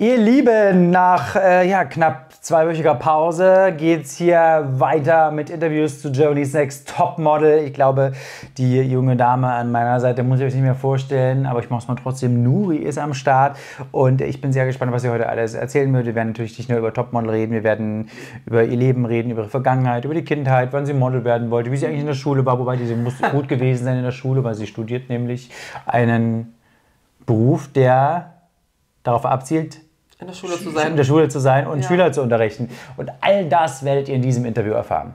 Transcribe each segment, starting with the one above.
Ihr Lieben, nach knapp zweiwöchiger Pause geht es hier weiter mit Interviews zu Germany's Next Topmodel. Ich glaube, die junge Dame an meiner Seite muss ich euch nicht mehr vorstellen, aber ich mache es mal trotzdem. Nuri ist am Start und ich bin sehr gespannt, was sie heute alles erzählen wird. Wir werden natürlich nicht nur über Topmodel reden, wir werden über ihr Leben reden, über ihre Vergangenheit, über die Kindheit, wann sie Model werden wollte, wie sie eigentlich in der Schule war, wobei sie muss gut gewesen sein in der Schule, weil sie studiert nämlich einen Beruf, der darauf abzielt, in der Schule zu sein und Schüler zu unterrichten. Und all das werdet ihr in diesem Interview erfahren.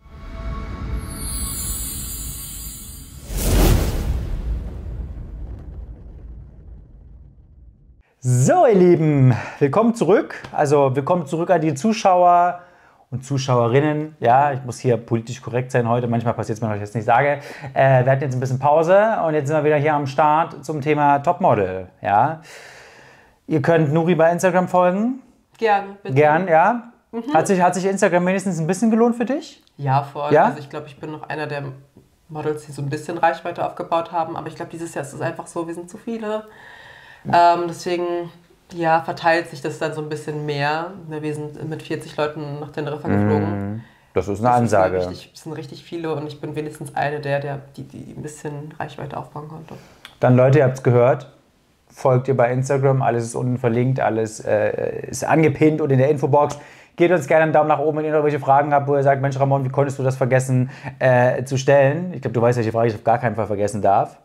So, ihr Lieben, willkommen zurück. Also willkommen zurück an die Zuschauer und Zuschauerinnen. Ja, ich muss hier politisch korrekt sein heute. Manchmal passiert es mir, wenn ich das nicht sage. Wir hatten jetzt ein bisschen Pause und jetzt sind wir wieder hier am Start zum Thema Topmodel. Ja. Ihr könnt Nuri bei Instagram folgen. Gerne, bitte. Gern, ja. Hat sich Instagram wenigstens ein bisschen gelohnt für dich? Ja, voll. Ja? Also ich glaube, ich bin noch einer der Models, die so ein bisschen Reichweite aufgebaut haben. Aber ich glaube, dieses Jahr ist es einfach so, wir sind zu viele. Deswegen verteilt sich das dann so ein bisschen mehr. Wir sind mit 40 Leuten nach Teneriffa geflogen. Das ist eine Ansage. Es sind richtig viele und ich bin wenigstens eine die ein bisschen Reichweite aufbauen konnte. Dann Leute, ihr habt es gehört. Folgt ihr bei Instagram, alles ist unten verlinkt, alles ist angepinnt und in der Infobox. Gebt uns gerne einen Daumen nach oben, wenn ihr irgendwelche Fragen habt, wo ihr sagt, Mensch Ramon, wie konntest du das vergessen zu stellen? Ich glaube, du weißt, welche Frage ich auf gar keinen Fall vergessen darf.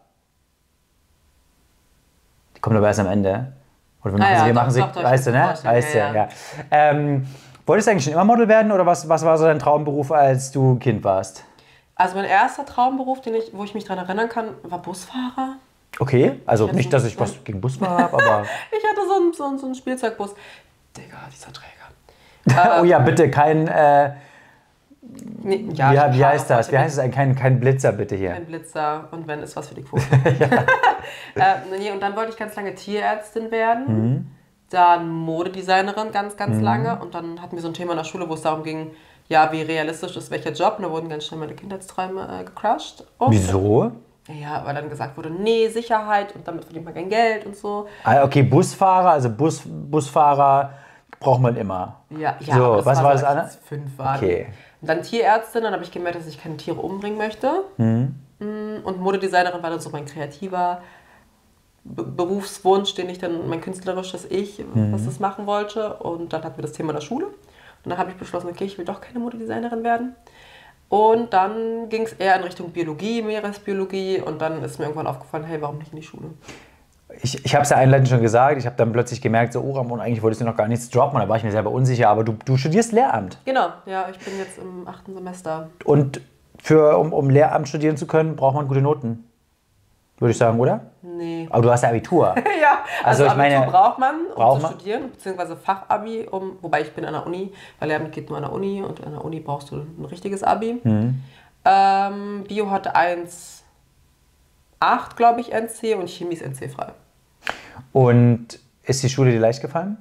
Die kommt aber erst am Ende. Oder wir machen sie, weißt du, ne? Weißt du, ja. Wolltest du eigentlich schon immer Model werden oder was war so dein Traumberuf, als du Kind warst? Also mein erster Traumberuf, wo ich mich daran erinnern kann, war Busfahrer. Okay, also nicht, dass ich was gegen Busfahrer habe, aber... Ich hatte so einen Spielzeugbus. Digga, dieser Träger. Oh ja, bitte, kein... Nee, wie heißt das? Wie heißt es? Kein Blitzer, bitte hier. Kein Blitzer und wenn, ist was für die Quote. Und dann wollte ich ganz lange Tierärztin werden. Dann Modedesignerin ganz lange. Und dann hatten wir so ein Thema in der Schule, wo es darum ging, wie realistisch ist welcher Job. Und da wurden ganz schnell meine Kindheitsträume gecrushed. Wieso? Ja, weil dann gesagt wurde, nee, Sicherheit und damit verdient man kein Geld und so. Ah, okay, Busfahrer, also Busfahrer braucht man immer. Ja, so, was war das andere? 5 waren. Okay. Und dann Tierärztin, dann habe ich gemerkt, dass ich keine Tiere umbringen möchte. Und Modedesignerin war dann so mein kreativer Berufswunsch, mein künstlerisches Ich, was das machen wollte. Und dann hatten wir das Thema in der Schule. Und dann habe ich beschlossen, okay, ich will doch keine Modedesignerin werden. Und dann ging es eher in Richtung Biologie, Meeresbiologie. Und dann ist mir irgendwann aufgefallen, hey, warum nicht in die Schule? Ich habe es ja einleitend schon gesagt. Ich habe dann plötzlich gemerkt, so, oh Ramon, eigentlich wolltest du noch gar nichts droppen. Da war ich mir selber unsicher. Aber du studierst Lehramt. Genau, ja, ich bin jetzt im 8. Semester. Und um Lehramt studieren zu können, braucht man gute Noten. Würde ich sagen, oder? Nee. Aber du hast ja Abitur. Ja, also ich Abitur meine, braucht man, zu studieren, beziehungsweise Fachabi, wobei ich bin an der Uni, weil Lehramt geht nur an der Uni und an der Uni brauchst du ein richtiges Abi. Bio hatte 1,8, glaube ich, NC und Chemie ist NC frei. Und ist die Schule dir leicht gefallen?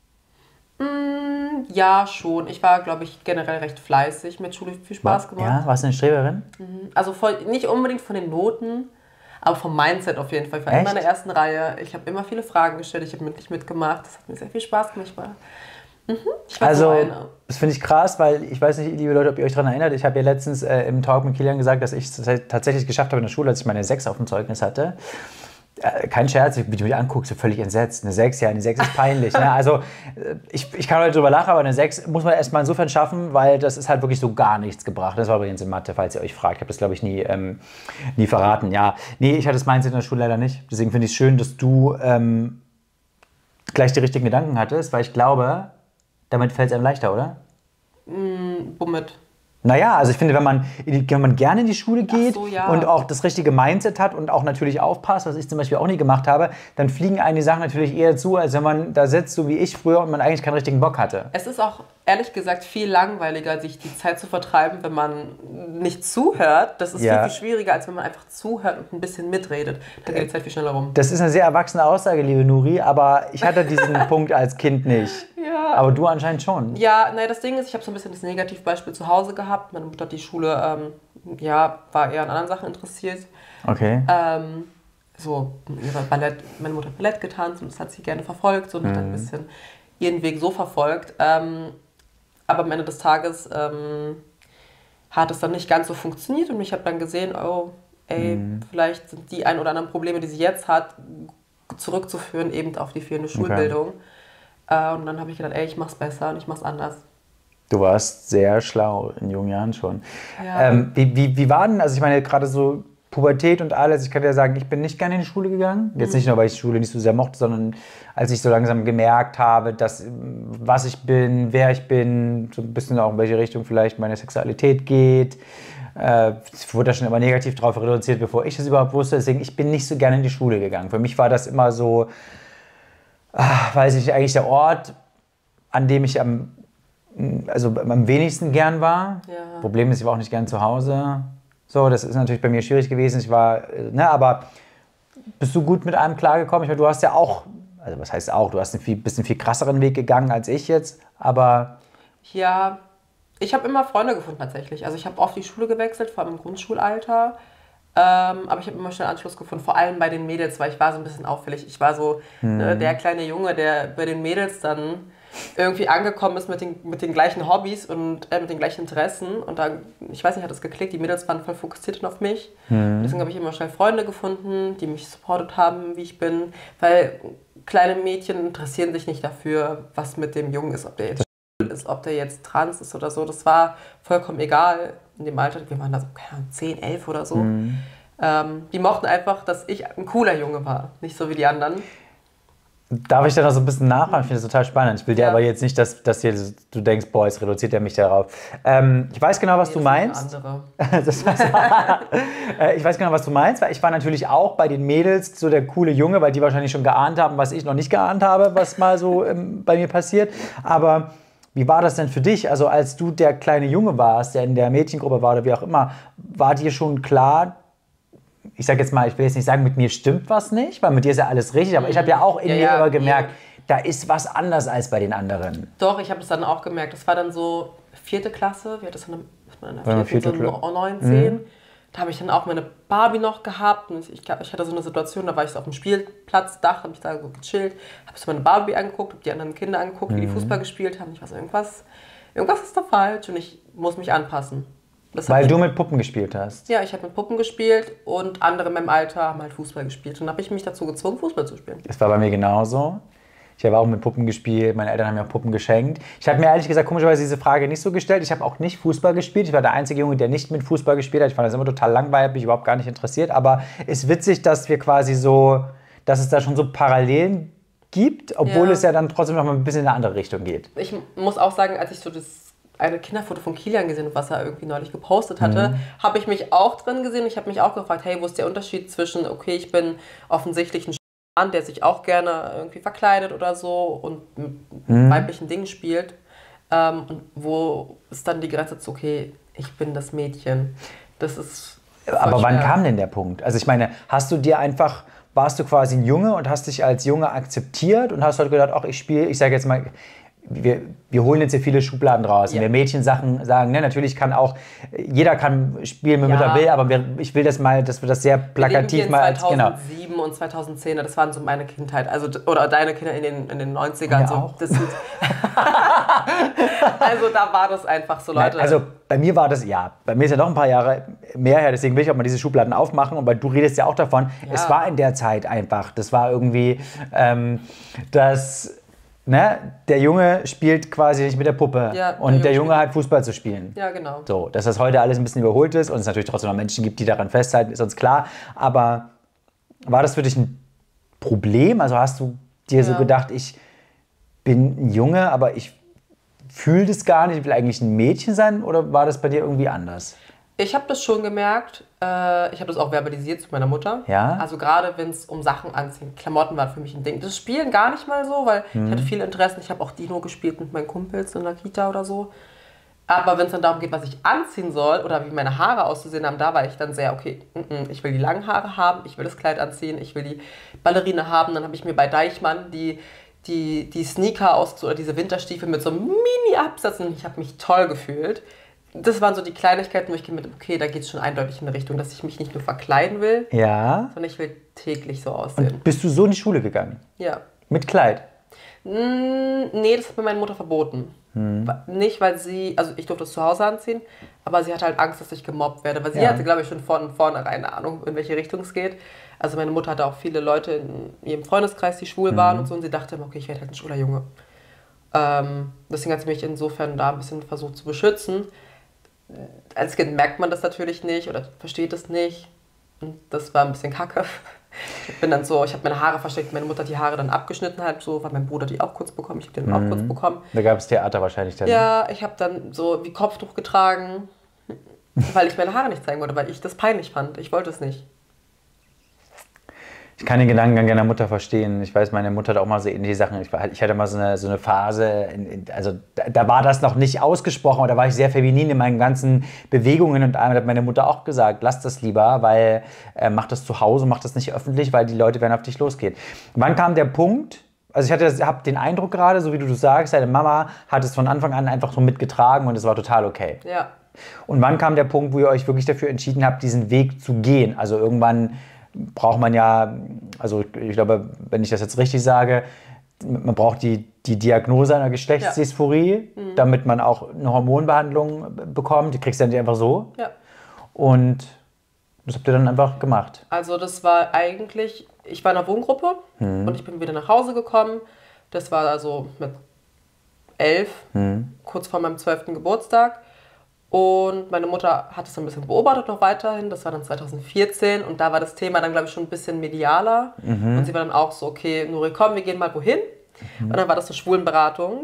Ja, schon. Ich war, glaube ich, generell recht fleißig, mit Schule viel Spaß gemacht. Ja, warst du eine Streberin? Also nicht unbedingt von den Noten, aber vom Mindset auf jeden Fall. Ich war immer in der ersten Reihe. Ich habe immer viele Fragen gestellt. Ich habe mündlich mitgemacht. Das hat mir sehr viel Spaß gemacht. Ich war also, das finde ich krass, weil ich weiß nicht, liebe Leute, ob ihr euch daran erinnert. Ich habe ja letztens im Talk mit Kilian gesagt, dass ich es tatsächlich geschafft habe in der Schule, als ich meine 6 auf dem Zeugnis hatte. Kein Scherz, wie du mich anguckst, so völlig entsetzt. Eine 6, eine 6 ist peinlich. Ne? Also ich kann heute drüber lachen, aber eine 6 muss man erstmal insofern schaffen, weil das ist halt wirklich so gar nichts gebracht. Das war übrigens in Mathe, falls ihr euch fragt. Ich habe das, glaube ich, nie verraten. Ja, nee, ich hatte das Mindset in der Schule leider nicht. Deswegen finde ich es schön, dass du gleich die richtigen Gedanken hattest, weil ich glaube, damit fällt es einem leichter, oder? Womit? Naja, also ich finde, wenn man gerne in die Schule geht und auch das richtige Mindset hat und auch natürlich aufpasst, was ich zum Beispiel auch nie gemacht habe, dann fliegen einem die Sachen natürlich eher zu, als wenn man da sitzt, so wie ich früher, und man eigentlich keinen richtigen Bock hatte. Es ist auch, ehrlich gesagt, viel langweiliger, sich die Zeit zu vertreiben, wenn man nicht zuhört. Das ist viel schwieriger, als wenn man einfach zuhört und ein bisschen mitredet. Da geht die Zeit viel schneller rum. Das ist eine sehr erwachsene Aussage, liebe Nuri, aber ich hatte diesen Punkt als Kind nicht. Ja. Aber du anscheinend schon. Ja, das Ding ist, ich habe so ein bisschen das Negativbeispiel zu Hause gehabt. Meine Mutter hat die Schule, war eher an anderen Sachen interessiert. Okay. so meine Mutter hat Ballett getanzt und das hat sie gerne verfolgt und hat dann ein bisschen ihren Weg so verfolgt. Aber am Ende des Tages hat es dann nicht ganz so funktioniert und ich habe dann gesehen, oh, vielleicht sind die ein oder anderen Probleme, die sie jetzt hat, zurückzuführen eben auf die fehlende Schulbildung. Und dann habe ich gedacht, ich mach's besser und ich mach's anders. Du warst sehr schlau in jungen Jahren schon. Ja. Wie war denn, also ich meine, gerade so Pubertät und alles, ich kann dir sagen, ich bin nicht gerne in die Schule gegangen. Jetzt nicht nur, weil ich die Schule nicht so sehr mochte, sondern als ich so langsam gemerkt habe, dass, was ich bin, wer ich bin, so ein bisschen auch in welche Richtung vielleicht meine Sexualität geht. Es wurde da schon immer negativ drauf reduziert, bevor ich das überhaupt wusste. Deswegen, ich bin nicht so gerne in die Schule gegangen. Für mich war das immer so, weiß ich, eigentlich der Ort, an dem ich am wenigsten gern war. Ja. Problem ist, ich war auch nicht gern zu Hause. So, das ist natürlich bei mir schwierig gewesen. Ich war, aber bist du gut mit allem klargekommen? Ich meine, du hast ja auch, also was heißt auch, du hast einen bisschen viel krasseren Weg gegangen als ich jetzt, aber... Ja, ich habe immer Freunde gefunden tatsächlich. Also ich habe oft die Schule gewechselt, vor allem im Grundschulalter. Aber ich habe immer schnell Anschluss gefunden, vor allem bei den Mädels, weil ich war so ein bisschen auffällig. Ich war so der kleine Junge, der bei den Mädels dann irgendwie angekommen ist mit den gleichen Hobbys und mit den gleichen Interessen. Und dann, ich weiß nicht, hat das geklickt, die Mädels waren voll fokussiert auf mich. Deswegen habe ich immer schnell Freunde gefunden, die mich supportet haben, wie ich bin. Weil kleine Mädchen interessieren sich nicht dafür, was mit dem Jungen ist, ob der jetzt ist, ob der jetzt trans ist oder so. Das war vollkommen egal in dem Alter. Wir waren da so, keine Ahnung, 10, 11 oder so. Die mochten einfach, dass ich ein cooler Junge war, nicht so wie die anderen. Darf ich da noch so ein bisschen nachfragen? Ich finde das total spannend. Ich will dir aber jetzt nicht, dass du denkst, boah, jetzt reduziert er mich darauf. Ich weiß genau, was du meinst. Ich weiß genau, was du meinst, weil ich war natürlich auch bei den Mädels so der coole Junge, weil die wahrscheinlich schon geahnt haben, was ich noch nicht geahnt habe, was mal so bei mir passiert. Aber wie war das denn für dich? Also als du der kleine Junge warst, der in der Mädchengruppe war oder wie auch immer, war dir schon klar, ich sag jetzt mal, ich will jetzt nicht sagen, mit mir stimmt was nicht, weil mit dir ist ja alles richtig, aber ich habe ja auch in mir immer gemerkt, da ist was anders als bei den anderen. Doch, ich habe es dann auch gemerkt. Das war dann so 4. Klasse, wie hat das in der 4. so 9, 10. Da habe ich dann auch meine Barbie noch gehabt und ich hatte so eine Situation, da war ich so auf dem Spielplatzdach, habe ich da so gechillt, habe so meine Barbie angeguckt, habe die anderen Kinder angeguckt, wie die Fußball gespielt haben. Ich war so, irgendwas ist da falsch und ich muss mich anpassen. Weil du mit Puppen gespielt hast? Ja, ich habe mit Puppen gespielt und andere in meinem Alter haben halt Fußball gespielt. Und dann habe ich mich dazu gezwungen, Fußball zu spielen. Das war bei mir genauso. Ich habe auch mit Puppen gespielt, meine Eltern haben mir auch Puppen geschenkt. Ich habe mir ehrlich gesagt komischerweise diese Frage nicht so gestellt. Ich habe auch nicht Fußball gespielt. Ich war der einzige Junge, der nicht mit Fußball gespielt hat. Ich fand das immer total langweilig, habe mich überhaupt gar nicht interessiert. Aber es ist witzig, dass wir quasi so, dass es da schon so Parallelen gibt, obwohl es ja dann trotzdem noch mal ein bisschen in eine andere Richtung geht. Ich muss auch sagen, als ich so eine Kinderfoto von Kilian gesehen habe, was er irgendwie neulich gepostet hatte, habe ich mich auch drin gesehen. Ich habe mich auch gefragt, hey, wo ist der Unterschied zwischen, okay, ich bin offensichtlich ein Mann, der sich auch gerne irgendwie verkleidet oder so und mit weiblichen Dingen spielt. Und wo ist dann die Grenze zu, okay, ich bin das Mädchen. Das ist aber wann kam denn der Punkt? Also ich meine, warst du quasi ein Junge und hast dich als Junge akzeptiert und hast halt gedacht, ach, ich sage jetzt mal, wir holen jetzt hier viele Schubladen raus. Ja. Und wir Mädchensachen sagen, natürlich kann auch, jeder kann spielen, womit er will, aber ich will das mal, dass wir das sehr plakativ mal als 2007 und 2010, das waren so meine Kindheit, also oder deine Kinder in den 90ern. So, auch. Also da war das einfach so, Leute. Also bei mir war das, bei mir ist ja noch ein paar Jahre mehr her, deswegen will ich auch mal diese Schubladen aufmachen und weil du redest ja auch davon, es war in der Zeit einfach, das war irgendwie, der Junge spielt quasi nicht mit der Puppe und der Junge hat Fußball zu spielen. Ja, genau. So, dass das heute alles ein bisschen überholt ist und es natürlich trotzdem noch Menschen gibt, die daran festhalten, ist uns klar. Aber war das für dich ein Problem? Also hast du dir so gedacht, ich bin ein Junge, aber ich fühle das gar nicht, ich will eigentlich ein Mädchen sein? Oder war das bei dir irgendwie anders? Ich habe das schon gemerkt. Ich habe das auch verbalisiert zu meiner Mutter. Ja? Also gerade wenn es um Sachen anziehen, Klamotten waren für mich ein Ding. Das Spielen gar nicht mal so, weil ich hatte viele Interessen. Ich habe auch Dino gespielt mit meinen Kumpels in der Kita oder so. Aber wenn es dann darum geht, was ich anziehen soll oder wie meine Haare auszusehen haben, da war ich dann sehr, okay, ich will die langen Haare haben, ich will das Kleid anziehen, ich will die Ballerine haben. Dann habe ich mir bei Deichmann die Sneaker oder diese Winterstiefel mit so einem Mini-Absatz und ich habe mich toll gefühlt. das waren so die Kleinigkeiten, wo ich gedacht habe, okay, da geht es schon eindeutig in eine Richtung, dass ich mich nicht nur verkleiden will, sondern ich will täglich so aussehen. Und bist du so in die Schule gegangen? Ja. Mit Kleid? Nee, das hat mir meine Mutter verboten. Nicht, weil sie, also ich durfte es zu Hause anziehen, aber sie hatte halt Angst, dass ich gemobbt werde, weil sie hatte, glaube ich, schon von vornherein eine Ahnung, in welche Richtung es geht. Also meine Mutter hatte auch viele Leute in ihrem Freundeskreis, die schwul waren und so, und sie dachte immer, okay, ich werde halt ein schwuler Junge. Deswegen hat sie mich insofern da ein bisschen versucht zu beschützen. Als Kind merkt man das natürlich nicht oder versteht es nicht. Und das war ein bisschen kacke. Ich habe meine Haare versteckt, meine Mutter hat die Haare dann abgeschnitten halt so, weil mein Bruder die auch kurz bekommen, ich habe die dann auch kurz bekommen. Da gab es Theater wahrscheinlich dann. Ja, ich habe dann so wie Kopftuch getragen, weil ich meine Haare nicht zeigen wollte, weil ich das peinlich fand. Ich wollte es nicht. Ich kann den Gedankengang deiner Mutter verstehen. Ich weiß, meine Mutter hat auch mal so ähnliche Sachen. Ich hatte mal so eine Phase, also da war das noch nicht ausgesprochen, aber da war ich sehr feminin in meinen ganzen Bewegungen und einmal hat meine Mutter auch gesagt, lass das lieber, weil mach das zu Hause, mach das nicht öffentlich, weil die Leute werden auf dich losgehen. Wann kam der Punkt, also ich habe den Eindruck gerade, so wie du sagst, deine Mama hat es von Anfang an einfach so mitgetragen und es war total okay. Ja. Und wann kam der Punkt, wo ihr euch wirklich dafür entschieden habt, diesen Weg zu gehen? Also irgendwann braucht man ja, also ich glaube, wenn ich das jetzt richtig sage, man braucht die Diagnose einer Geschlechtsdysphorie, damit man auch eine Hormonbehandlung bekommt. Die kriegst du dann einfach so. Ja. Und das habt ihr dann einfach gemacht. Also das war eigentlich, ich war in einer Wohngruppe und ich bin wieder nach Hause gekommen. Das war also mit 11, kurz vor meinem 12. Geburtstag. Und meine Mutter hat es ein bisschen beobachtet noch weiterhin. Das war dann 2014 und da war das Thema dann, glaube ich, schon ein bisschen medialer. Und sie war dann auch so, okay, Nuri, komm, wir gehen mal wohin. Und dann war das eine Schwulenberatung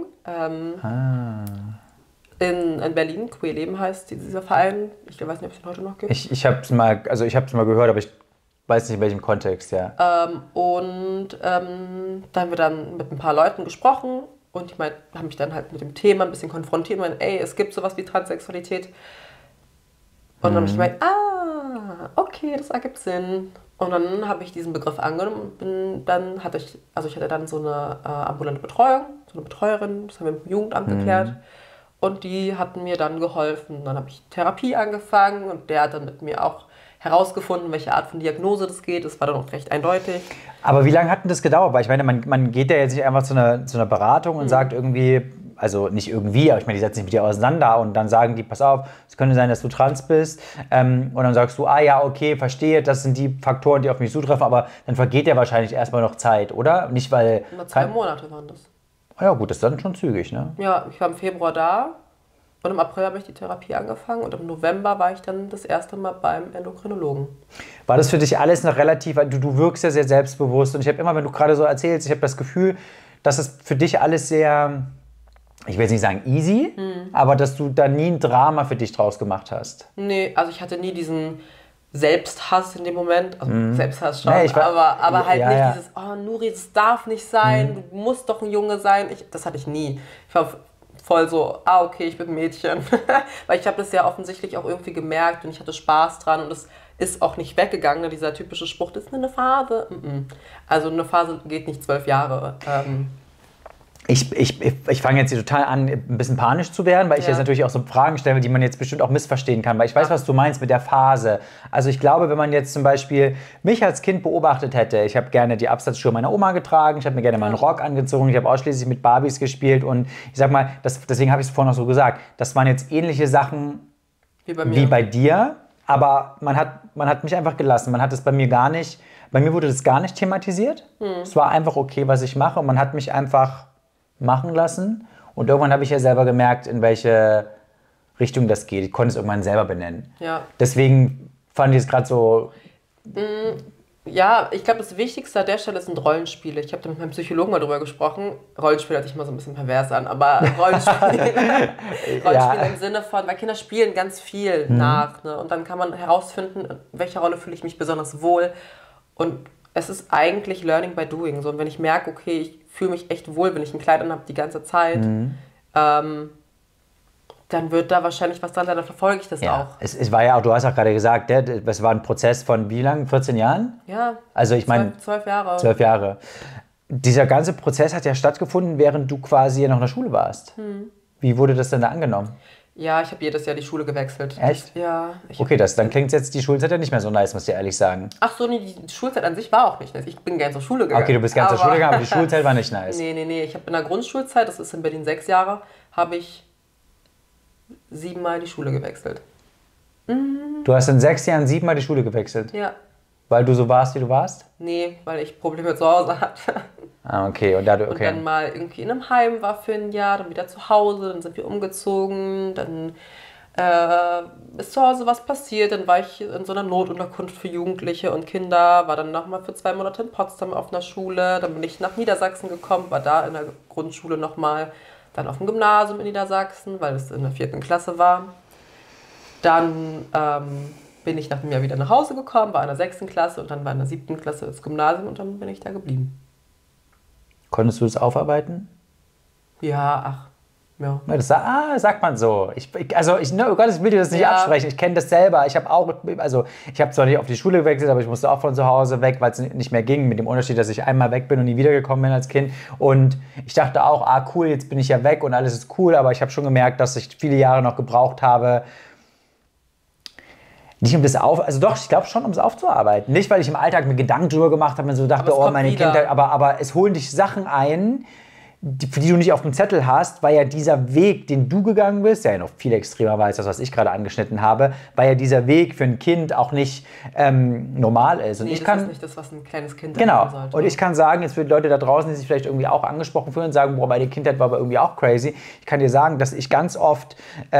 in Berlin. Queer Leben heißt dieser Verein. Ich weiß nicht, ob es den heute noch gibt. Ich habe es mal gehört, aber ich weiß nicht, in welchem Kontext, ja. Da haben wir dann mit ein paar Leuten gesprochen. Und ich habe mich dann halt mit dem Thema ein bisschen konfrontiert und meinte, ey, es gibt sowas wie Transsexualität. Und dann habe ich gemeint, okay, das ergibt Sinn. Und dann habe ich diesen Begriff angenommen und ich hatte dann so eine ambulante Betreuung, so eine Betreuerin, das haben wir mit dem Jugendamt geklärt. Und die hatten mir dann geholfen. Dann habe ich Therapie angefangen und der hat dann mit mir auch herausgefunden, welche Art von Diagnose das geht. Das war dann auch recht eindeutig. Aber wie lange hat denn das gedauert? Weil ich meine, man geht ja jetzt nicht einfach zu einer Beratung und sagt irgendwie, also nicht irgendwie, aber ich meine, die setzen sich mit dir auseinander und dann sagen die, pass auf, es könnte sein, dass du trans bist. Und dann sagst du, ja, okay, verstehe, das sind die Faktoren, die auf mich zutreffen, aber dann vergeht ja wahrscheinlich erstmal noch Zeit, oder? Nicht, weil... Nur 2 Monate waren das. Ja gut, das ist dann schon zügig, ne? Ja, ich war im Februar da. Und im April habe ich die Therapie angefangen und im November war ich dann das erste Mal beim Endokrinologen. War das für dich alles noch relativ, du wirkst ja sehr selbstbewusst und ich habe immer, wenn du gerade so erzählst, ich habe das Gefühl, dass es für dich alles sehr, ich will jetzt nicht sagen easy, aber dass du da nie ein Drama für dich draus gemacht hast. Nee, also ich hatte nie diesen Selbsthass in dem Moment, also Selbsthass schon, Nee, aber halt ja, nicht ja. dieses, oh Nuri, das darf nicht sein, du musst doch ein Junge sein. Das hatte ich nie. Ich war voll so, okay, ich bin ein Mädchen. Weil ich habe das ja offensichtlich auch irgendwie gemerkt und ich hatte Spaß dran und es ist auch nicht weggegangen, ne? Dieser typische Spruch, das ist eine Phase. Also eine Phase geht nicht 12 Jahre. Ich fange jetzt hier total an, ein bisschen panisch zu werden, weil ich jetzt natürlich auch so Fragen stelle, die man jetzt bestimmt auch missverstehen kann, weil ich weiß, was du meinst mit der Phase. Also ich glaube, wenn man jetzt zum Beispiel mich als Kind beobachtet hätte, ich habe gerne die Absatzschuhe meiner Oma getragen, ich habe mir gerne mal einen Rock angezogen, ich habe ausschließlich mit Barbies gespielt und ich sag mal, deswegen habe ich es vorhin noch so gesagt, das waren jetzt ähnliche Sachen wie bei dir, aber man hat mich einfach gelassen, man hat es bei mir gar nicht, bei mir wurde das gar nicht thematisiert, es war einfach okay, was ich mache und man hat mich einfach machen lassen und irgendwann habe ich ja selber gemerkt, in welche Richtung das geht. Ich konnte es irgendwann selber benennen. Ja. Deswegen fand ich es gerade so... Ja, ich glaube, das Wichtigste an der Stelle sind Rollenspiele. Ich habe da mit meinem Psychologen mal drüber gesprochen. Rollenspiel hört sich mal so ein bisschen pervers an, aber Rollenspiel im Sinne von, weil Kinder spielen ganz viel nach. Ne? Und dann kann man herausfinden, in welcher Rolle fühle ich mich besonders wohl. Und es ist eigentlich Learning by Doing. So, und wenn ich merke, okay, ich fühle mich echt wohl, wenn ich ein Kleid anhabe die ganze Zeit, dann wird da wahrscheinlich was dran sein, dann verfolge ich das auch. Es war ja auch, du hast auch gerade gesagt, es war ein Prozess von wie lang? 14 Jahren? Ja, also ich meine 12 Jahre. 12 Jahre. Dieser ganze Prozess hat ja stattgefunden, während du quasi noch in der Schule warst. Wie wurde das denn da angenommen? Ja, ich habe jedes Jahr die Schule gewechselt. Echt? Ja. Okay, dann klingt jetzt die Schulzeit ja nicht mehr so nice, muss ich ehrlich sagen. Ach so, nee, die Schulzeit an sich war auch nicht nice. Ich bin gern zur Schule gegangen. Okay, du bist gern zur Schule gegangen, aber die Schulzeit war nicht nice. Nee. Ich habe in der Grundschulzeit, das ist in Berlin 6 Jahre, habe ich 7-mal die Schule gewechselt. Du hast in 6 Jahren 7-mal die Schule gewechselt? Ja. Weil du so warst, wie du warst? Nee, weil ich Probleme zu Hause hatte. Ah, okay. Und dann mal irgendwie in einem Heim war für ein Jahr, dann wieder zu Hause, dann sind wir umgezogen, dann ist zu Hause was passiert, dann war ich in so einer Notunterkunft für Jugendliche und Kinder, war dann nochmal für 2 Monate in Potsdam auf einer Schule, dann bin ich nach Niedersachsen gekommen, war da in der Grundschule nochmal, dann auf dem Gymnasium in Niedersachsen, weil es in der 4. Klasse war. Dann bin ich nach einem Jahr wieder nach Hause gekommen, war in der 6. Klasse und dann war in der 7. Klasse das Gymnasium und dann bin ich da geblieben. Konntest du das aufarbeiten? Ja, ach, ja. Das sagt man so. Oh Gott, ich will dir das nicht absprechen. Ich kenne das selber. Ich habe zwar nicht auf die Schule gewechselt, aber ich musste auch von zu Hause weg, weil es nicht mehr ging. Mit dem Unterschied, dass ich einmal weg bin und nie wiedergekommen bin als Kind. Und ich dachte auch, cool, jetzt bin ich ja weg und alles ist cool. Aber ich habe schon gemerkt, dass ich viele Jahre noch gebraucht habe, nicht um das ich glaube schon, um es aufzuarbeiten. Nicht, weil ich im Alltag mir Gedanken drüber gemacht habe und so dachte, meine Kindheit, aber es holen dich Sachen ein, für die du nicht auf dem Zettel hast, weil ja dieser Weg, den du gegangen bist, ja noch viel extremer war als das, was ich gerade angeschnitten habe, weil ja dieser Weg für ein Kind auch nicht normal ist. Und das ist nicht das, was ein kleines Kind genau. sollte. Und ich kann sagen, jetzt für die Leute da draußen, die sich vielleicht irgendwie auch angesprochen fühlen und sagen, meine Kindheit war aber irgendwie auch crazy. Ich kann dir sagen, dass ich ganz oft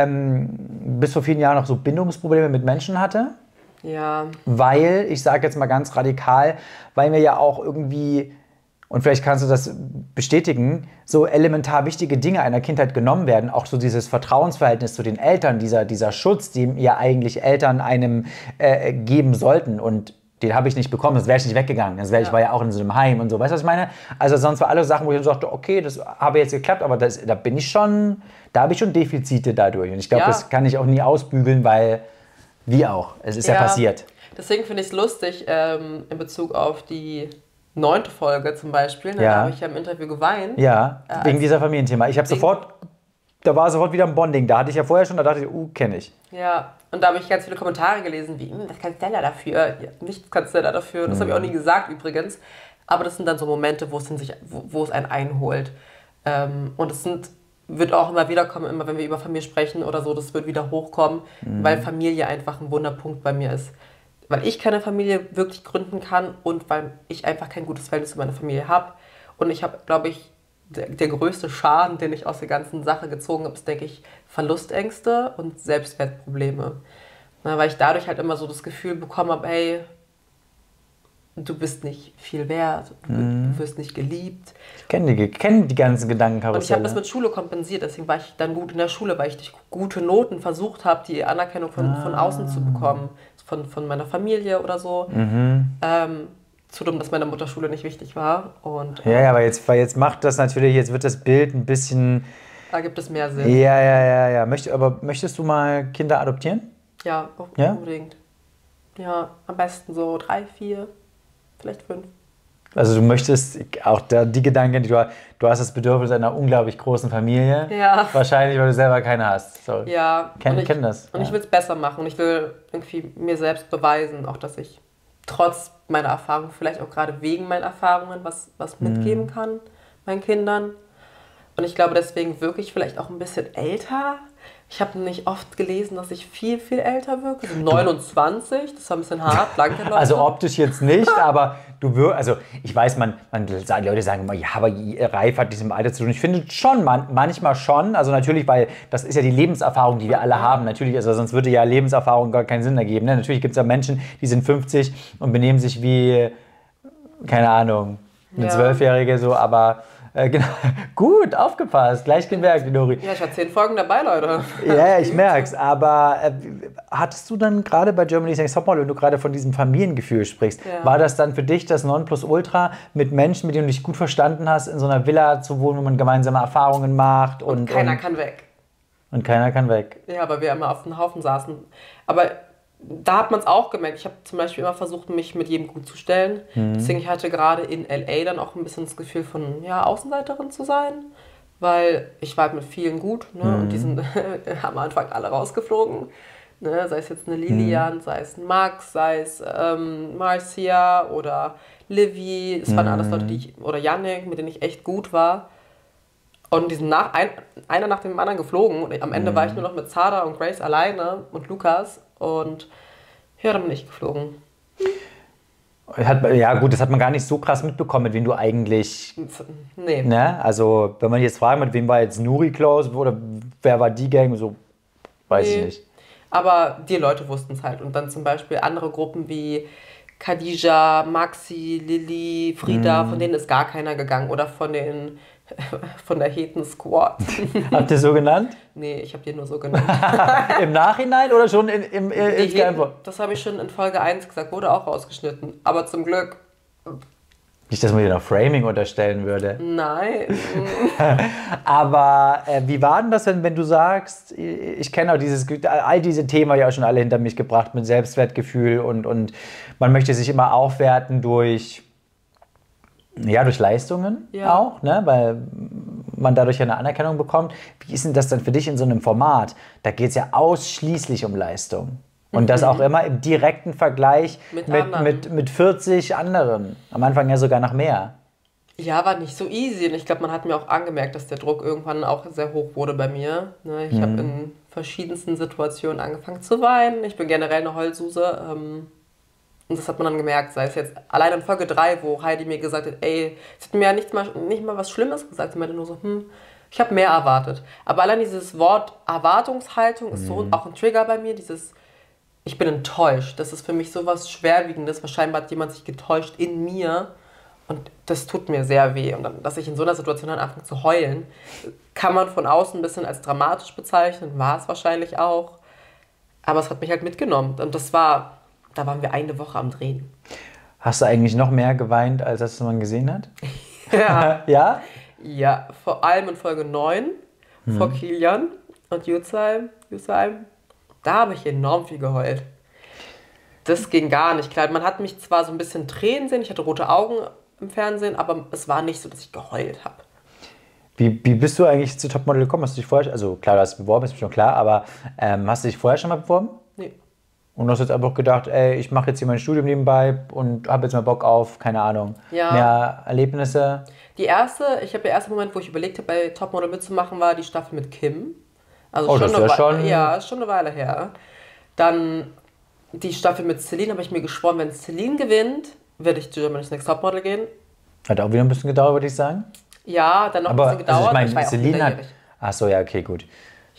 bis vor vielen Jahren noch so Bindungsprobleme mit Menschen hatte. Ja. Weil, ich sage jetzt mal ganz radikal, weil mir ja auch irgendwie, und vielleicht kannst du das bestätigen, so elementar wichtige Dinge einer Kindheit genommen werden. Auch so dieses Vertrauensverhältnis zu den Eltern, dieser Schutz, den ja eigentlich Eltern einem geben sollten. Und den habe ich nicht bekommen, sonst wäre ich nicht weggegangen. Ich war ja auch in so einem Heim und so. Weißt du, was ich meine? Also sonst war alle Sachen, wo ich so dachte, okay, das habe jetzt geklappt, aber da habe ich schon Defizite dadurch. Und ich glaube, das kann ich auch nie ausbügeln, weil, es ist ja passiert. Deswegen finde ich es lustig, in Bezug auf die 9. Folge zum Beispiel, da habe ich ja im Interview geweint. Ja, wegen dieser Familienthema. Da war sofort wieder ein Bonding. Da hatte ich ja vorher schon, da dachte ich, kenne ich. Ja, und da habe ich ganz viele Kommentare gelesen, wie, das kannst Stella dafür, ja, nicht kannst Stella dafür. Das habe ich auch nie gesagt übrigens. Aber das sind dann so Momente, wo es einen einholt. Und es wird auch immer wieder kommen, immer wenn wir über Familie sprechen oder so, das wird wieder hochkommen, weil Familie einfach ein Wunderpunkt bei mir ist. Weil ich keine Familie wirklich gründen kann und weil ich einfach kein gutes Verhältnis zu meiner Familie habe. Und ich habe, glaube ich, der größte Schaden, den ich aus der ganzen Sache gezogen habe, ist, denke ich, Verlustängste und Selbstwertprobleme. Weil ich dadurch halt immer so das Gefühl bekommen habe, hey, du bist nicht viel wert, du wirst nicht geliebt. Ich kenne die ganzen Gedankenkarusselle. Und ich habe das mit Schule kompensiert, deswegen war ich dann gut in der Schule, weil ich durch gute Noten versucht habe, die Anerkennung von außen zu bekommen, von meiner Familie oder so. Zu dumm, dass meine Mutter Schule nicht wichtig war. Und, aber jetzt macht das natürlich, jetzt wird das Bild ein bisschen... Da gibt es mehr Sinn. Ja. Möchtest du mal Kinder adoptieren? Ja, unbedingt. Ja, am besten so 3, 4, vielleicht 5. Also du möchtest auch die Gedanken, du hast das Bedürfnis einer unglaublich großen Familie. Ja. Wahrscheinlich, weil du selber keine hast. So. Ja. Kenn das. Und ich will es besser machen. Und ich will irgendwie mir selbst beweisen, auch dass ich trotz meiner Erfahrung, vielleicht auch gerade wegen meinen Erfahrungen, was mitgeben kann meinen Kindern. Und ich glaube, deswegen wirke ich vielleicht auch ein bisschen älter. Ich habe nicht oft gelesen, dass ich viel, viel älter wirke. Also 29, das war ein bisschen hart, danke Leute. Also optisch jetzt nicht, aber du wirkst, also ich weiß, die Leute sagen immer, ja, aber reif hat diesem Alter zu tun. Ich finde schon, manchmal schon, also natürlich, weil das ist ja die Lebenserfahrung, die wir alle haben. Natürlich, also sonst würde ja Lebenserfahrung gar keinen Sinn ergeben. Ne? Natürlich gibt es ja Menschen, die sind 50 und benehmen sich wie, keine Ahnung, eine 12-Jährige so, aber... Genau. Gut, aufgepasst. Gleich gemerkt, die Nori. Ja, ich war 10 Folgen dabei, Leute. Ja, ich merk's. Aber hattest du dann gerade bei Germany's Next Topmodel, wenn du gerade von diesem Familiengefühl sprichst, war das dann für dich das Nonplusultra, mit Menschen, mit denen du dich gut verstanden hast, in so einer Villa zu wohnen, wo man gemeinsame Erfahrungen macht? Und keiner kann weg. Und keiner kann weg. Ja, weil wir immer auf dem Haufen saßen. Aber da hat man es auch gemerkt. Ich habe zum Beispiel immer versucht, mich mit jedem gut zu stellen. Deswegen, ich hatte gerade in L.A. dann auch ein bisschen das Gefühl von, Außenseiterin zu sein. weil ich war halt mit vielen gut, ne? Und die sind am Anfang alle rausgeflogen. Ne? Sei es jetzt eine Lilian, sei es ein Max, sei es Marcia oder Livy. Es waren alles Leute, oder Yannick, mit denen ich echt gut war. Und die sind einer nach dem anderen geflogen. Und am Ende war ich nur noch mit Zara und Grace alleine und Lukas. Und ja, dann bin ich geflogen. Ja gut, das hat man gar nicht so krass mitbekommen, mit wem du eigentlich... Nee. Ne? Also wenn man jetzt fragt, mit wem war jetzt Nuri close oder wer war die Gang, so weiß ich nicht. Aber die Leute wussten es halt. Und dann zum Beispiel andere Gruppen wie Khadija, Maxi, Lilly, Frieda, von denen ist gar keiner gegangen. Oder von der Heten Squad. Habt ihr so genannt? Nee, ich habe die nur so genannt. Im Nachhinein oder schon insgeheim? Das habe ich schon in Folge 1 gesagt, wurde auch rausgeschnitten. Aber zum Glück. Nicht, dass man dir noch Framing unterstellen würde. Nein. Aber wie war denn das denn, wenn du sagst, ich kenne auch all diese Themen ja auch schon alle hinter mich gebracht mit Selbstwertgefühl und man möchte sich immer aufwerten durch Leistungen auch, ne? Weil man dadurch ja eine Anerkennung bekommt. Wie ist denn das dann für dich in so einem Format? Da geht es ja ausschließlich um Leistung. Und das auch immer im direkten Vergleich mit 40 anderen. Am Anfang ja sogar noch mehr. Ja, war nicht so easy. Und ich glaube, man hat mir auch angemerkt, dass der Druck irgendwann auch sehr hoch wurde bei mir. Ich habe in verschiedensten Situationen angefangen zu weinen. Ich bin generell eine Heulsuse. Und das hat man dann gemerkt, sei es jetzt allein in Folge 3, wo Heidi mir gesagt hat, ey, sie hat mir ja nicht mal was Schlimmes gesagt. Sie meinte nur so, ich habe mehr erwartet. Aber allein dieses Wort Erwartungshaltung ist so auch ein Trigger bei mir, ich bin enttäuscht. Das ist für mich so was Schwerwiegendes. Wahrscheinlich hat jemand sich getäuscht in mir. Und das tut mir sehr weh. Und dann, dass ich in so einer Situation dann anfange zu heulen, kann man von außen ein bisschen als dramatisch bezeichnen. War es wahrscheinlich auch. Aber es hat mich halt mitgenommen. Und da waren wir eine Woche am Drehen. Hast du eigentlich noch mehr geweint, als das man gesehen hat? Ja. Ja? Ja, vor allem in Folge 9 vor Kilian und Yusaim. Da habe ich enorm viel geheult. Das ging gar nicht. Klar, man hat mich zwar so ein bisschen Tränen sehen, ich hatte rote Augen im Fernsehen, aber es war nicht so, dass ich geheult habe. Wie bist du eigentlich zu Topmodel gekommen? Hast du dich vorher, also klar, du hast dich beworben, ist mir schon klar, aber hast du dich vorher schon mal beworben? Nee. Und du hast jetzt einfach gedacht, ey, ich mache jetzt hier mein Studium nebenbei und habe jetzt mal Bock auf, keine Ahnung, mehr Erlebnisse? Der erste Moment, wo ich überlegt habe, bei Topmodel mitzumachen, war die Staffel mit Kim. Also das ist ja schon... Ja, ist schon eine Weile her. Dann die Staffel mit Celine, habe ich mir geschworen, wenn Celine gewinnt, werde ich zu Germany's Next Topmodel gehen. Hat auch wieder ein bisschen gedauert, würde ich sagen. Ja, dann noch ein bisschen gedauert. Also ich meine, Celine hat... Ach so, ja, okay, gut.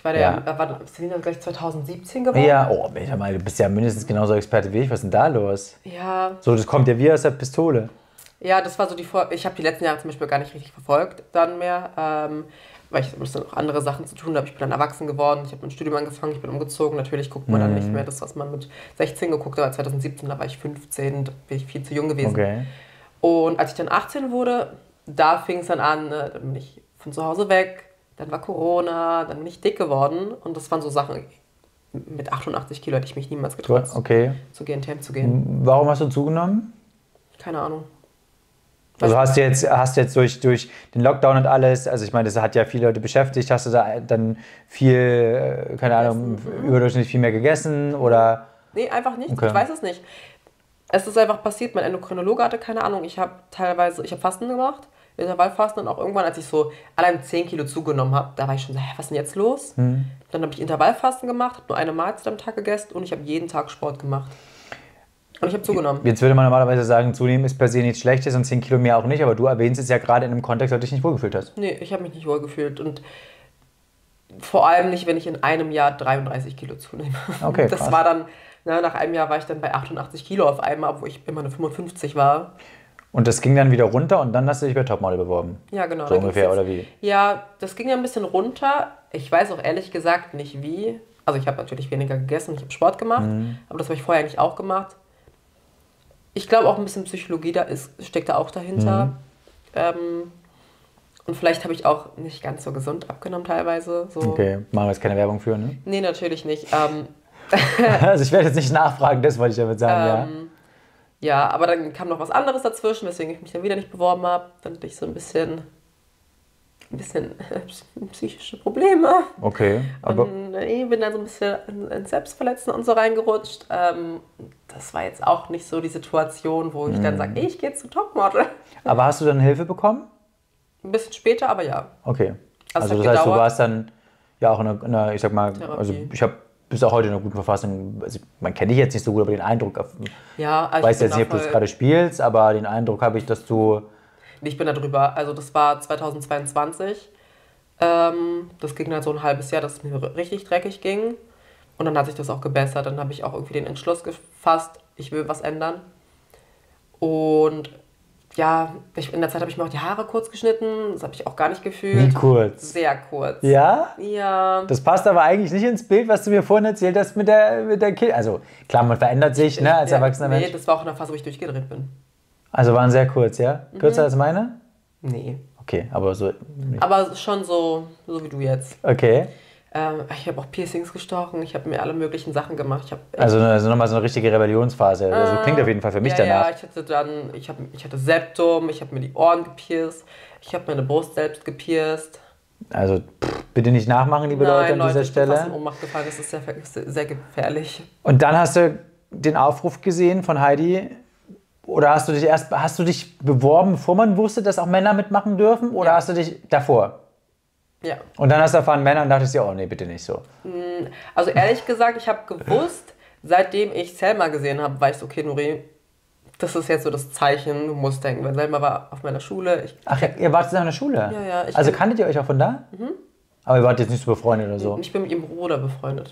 Celine hat gleich 2017 gewonnen. Ja, du bist ja mindestens genauso Experte wie ich. Was ist denn da los? Ja. So, das kommt ja wie aus der Pistole. Ja, das war so ich habe die letzten Jahre zum Beispiel gar nicht richtig verfolgt dann mehr, weil ich musste noch andere Sachen zu tun habe. Ich bin dann erwachsen geworden, ich habe mein Studium angefangen, ich bin umgezogen. Natürlich guckt man dann nicht mehr das, was man mit 16 geguckt hat, aber 2017, da war ich 15, da bin ich viel zu jung gewesen. Okay. Und als ich dann 18 wurde, da fing es dann an, dann bin ich von zu Hause weg, dann war Corona, dann bin ich dick geworden und das waren so Sachen, mit 88 Kilo hätte ich mich niemals getraut, zu GNTM zu gehen. Warum hast du zugenommen? Keine Ahnung. Also hast du jetzt durch den Lockdown und alles, also ich meine, das hat ja viele Leute beschäftigt, hast du da dann viel, keine Ahnung, überdurchschnittlich viel mehr gegessen oder? Nee, einfach nicht, Okay. Ich weiß es nicht. Es ist einfach passiert, mein Endokrinologe hatte keine Ahnung, ich habe Fasten gemacht, Intervallfasten und auch irgendwann, als ich so allein 10 Kilo zugenommen habe, da war ich schon so, was ist denn jetzt los? Dann habe ich Intervallfasten gemacht, habe nur eine Mahlzeit am Tag gegessen und ich habe jeden Tag Sport gemacht. Und ich habe zugenommen. Jetzt würde man normalerweise sagen, zunehmen ist per se nichts Schlechtes und 10 Kilo mehr auch nicht, aber du erwähnst es ja gerade in einem Kontext, wo du dich nicht wohlgefühlt hast. Nee, ich habe mich nicht wohlgefühlt und vor allem nicht, wenn ich in einem Jahr 33 Kilo zunehme. Okay, das krass. war dann, nach einem Jahr war ich dann bei 88 Kilo auf einmal, obwohl ich immer eine 55 war. Und das ging dann wieder runter und dann hast du dich bei Topmodel beworben? Ja, genau. So ungefähr, oder wie? Ja, das ging ja ein bisschen runter. Ich weiß auch ehrlich gesagt nicht wie. Also ich habe natürlich weniger gegessen, ich habe Sport gemacht, aber das habe ich vorher eigentlich auch gemacht. Ich glaube auch ein bisschen Psychologie steckt da auch dahinter. Und vielleicht habe ich auch nicht ganz so gesund abgenommen teilweise. So. Okay, machen wir jetzt keine Werbung für, ne? Nee, natürlich nicht. Also ich werde jetzt nicht nachfragen, das wollte ich damit sagen, Ja, aber dann kam noch was anderes dazwischen, weswegen ich mich dann wieder nicht beworben habe. Dann hatte ich so ein bisschen... ein bisschen psychische Probleme. Okay, aber... Und ich bin dann so ein bisschen ins Selbstverletzen und so reingerutscht. Das war jetzt auch nicht so die Situation, wo ich dann sage, ich gehe zu Topmodel. Aber hast du dann Hilfe bekommen? Ein bisschen später, aber ja. Okay. Also Also es das hat heißt, du gedauert. warst dann ja auch in einer, ich sag mal, Therapie. also ich habe bis auch heute in einer guten Verfassung, also man kennt dich jetzt nicht so gut, aber den Eindruck, Ja, ich also weiß jetzt nicht, ob du es gerade spielst, aber den Eindruck habe ich, dass du... Ich bin da drüber, also das war 2022. Das ging dann so ein halbes Jahr, dass es mir richtig dreckig ging. Und dann hat sich das auch gebessert. Dann habe ich auch irgendwie den Entschluss gefasst, ich will was ändern. Und ja, in der Zeit habe ich mir auch die Haare kurz geschnitten. Das habe ich auch gar nicht gefühlt. Wie kurz? Sehr kurz. Ja? Ja. Das passt aber eigentlich nicht ins Bild, was du mir vorhin erzählt hast mit der Kind. Also klar, man verändert sich, ne, als erwachsener Nee, Mensch. das war auch in der Phase, wo ich durchgedreht bin. Also waren sehr kurz, ja? Kürzer als meine? Nee. Okay, aber so... Aber schon so wie du jetzt. Okay. Ich habe auch Piercings gestochen, ich habe mir alle möglichen Sachen gemacht. Also nochmal so eine richtige Rebellionsphase. Also klingt auf jeden Fall für mich danach. Ja, ich hatte Septum, ich habe mir die Ohren gepierst, ich habe meine Brust selbst gepierst. Also bitte nicht nachmachen, liebe Leute, an dieser Ich bin fast in Stelle. Ohnmacht gefallen, das ist sehr gefährlich. Und dann hast du den Aufruf gesehen von Heidi. Oder hast du dich beworben, bevor man wusste, dass auch Männer mitmachen dürfen? Oder hast du dich davor? Ja. Und dann hast du erfahren Männer und dachtest dir, oh nee, bitte nicht so. Also ehrlich gesagt, ich habe gewusst, seitdem ich Selma gesehen habe, war ich so, okay, Nuri, das ist jetzt so das Zeichen, du musst denken, weil Selma war auf meiner Schule. Ach, ihr wart zusammen in der Schule? Ja. Also kanntet ihr euch auch von da? Aber ihr wart jetzt nicht so befreundet oder so? Ich bin mit ihrem Bruder befreundet.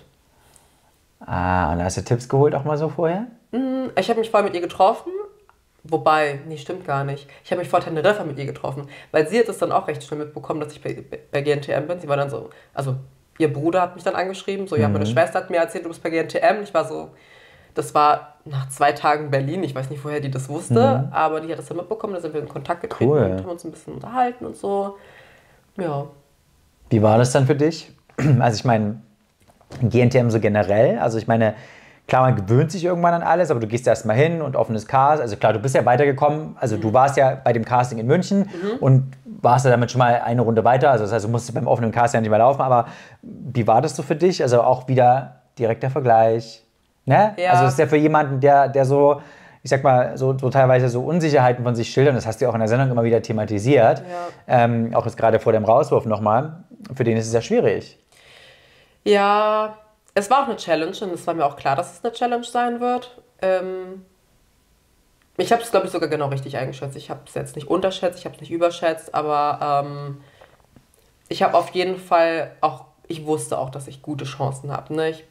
Ah, und hast du Tipps geholt auch mal so vorher? Ich habe mich voll mit ihr getroffen. Wobei, nee, stimmt gar nicht. Ich habe mich vor Teneriffa mit ihr getroffen, weil sie hat es dann auch recht schnell mitbekommen, dass ich bei GNTM bin. Sie war dann so, also ihr Bruder hat mich dann angeschrieben, so, ja, meine Schwester hat mir erzählt, du bist bei GNTM. Ich war so, das war nach 2 Tagen Berlin, ich weiß nicht, woher die das wusste, aber die hat das dann mitbekommen, da sind wir in Kontakt getreten und haben uns ein bisschen unterhalten und so. Ja. Wie war das dann für dich? Also ich meine, GNTM so generell, also ich meine, klar, man gewöhnt sich irgendwann an alles, aber du gehst erst mal hin und offenes Cast. Also klar, du bist ja weitergekommen. Also du warst ja bei dem Casting in München und warst ja damit schon mal eine Runde weiter. Also das heißt, du musstest beim offenen Cast ja nicht mehr laufen. Aber wie war das so für dich? Also auch wieder direkter Vergleich. Ne? Ja. Also das ist ja für jemanden, der so, ich sag mal, so teilweise so Unsicherheiten von sich schildert. Das hast du ja auch in der Sendung immer wieder thematisiert. Ja. Auch jetzt gerade vor dem Rauswurf nochmal. Für den ist es ja schwierig. Ja, es war auch eine Challenge und es war mir auch klar, dass es eine Challenge sein wird. Ich habe es, glaube ich, sogar genau richtig eingeschätzt. Ich habe es jetzt nicht unterschätzt, ich habe es nicht überschätzt, aber ich habe auf jeden Fall auch, ich wusste auch, dass ich gute Chancen habe. Ne? Ich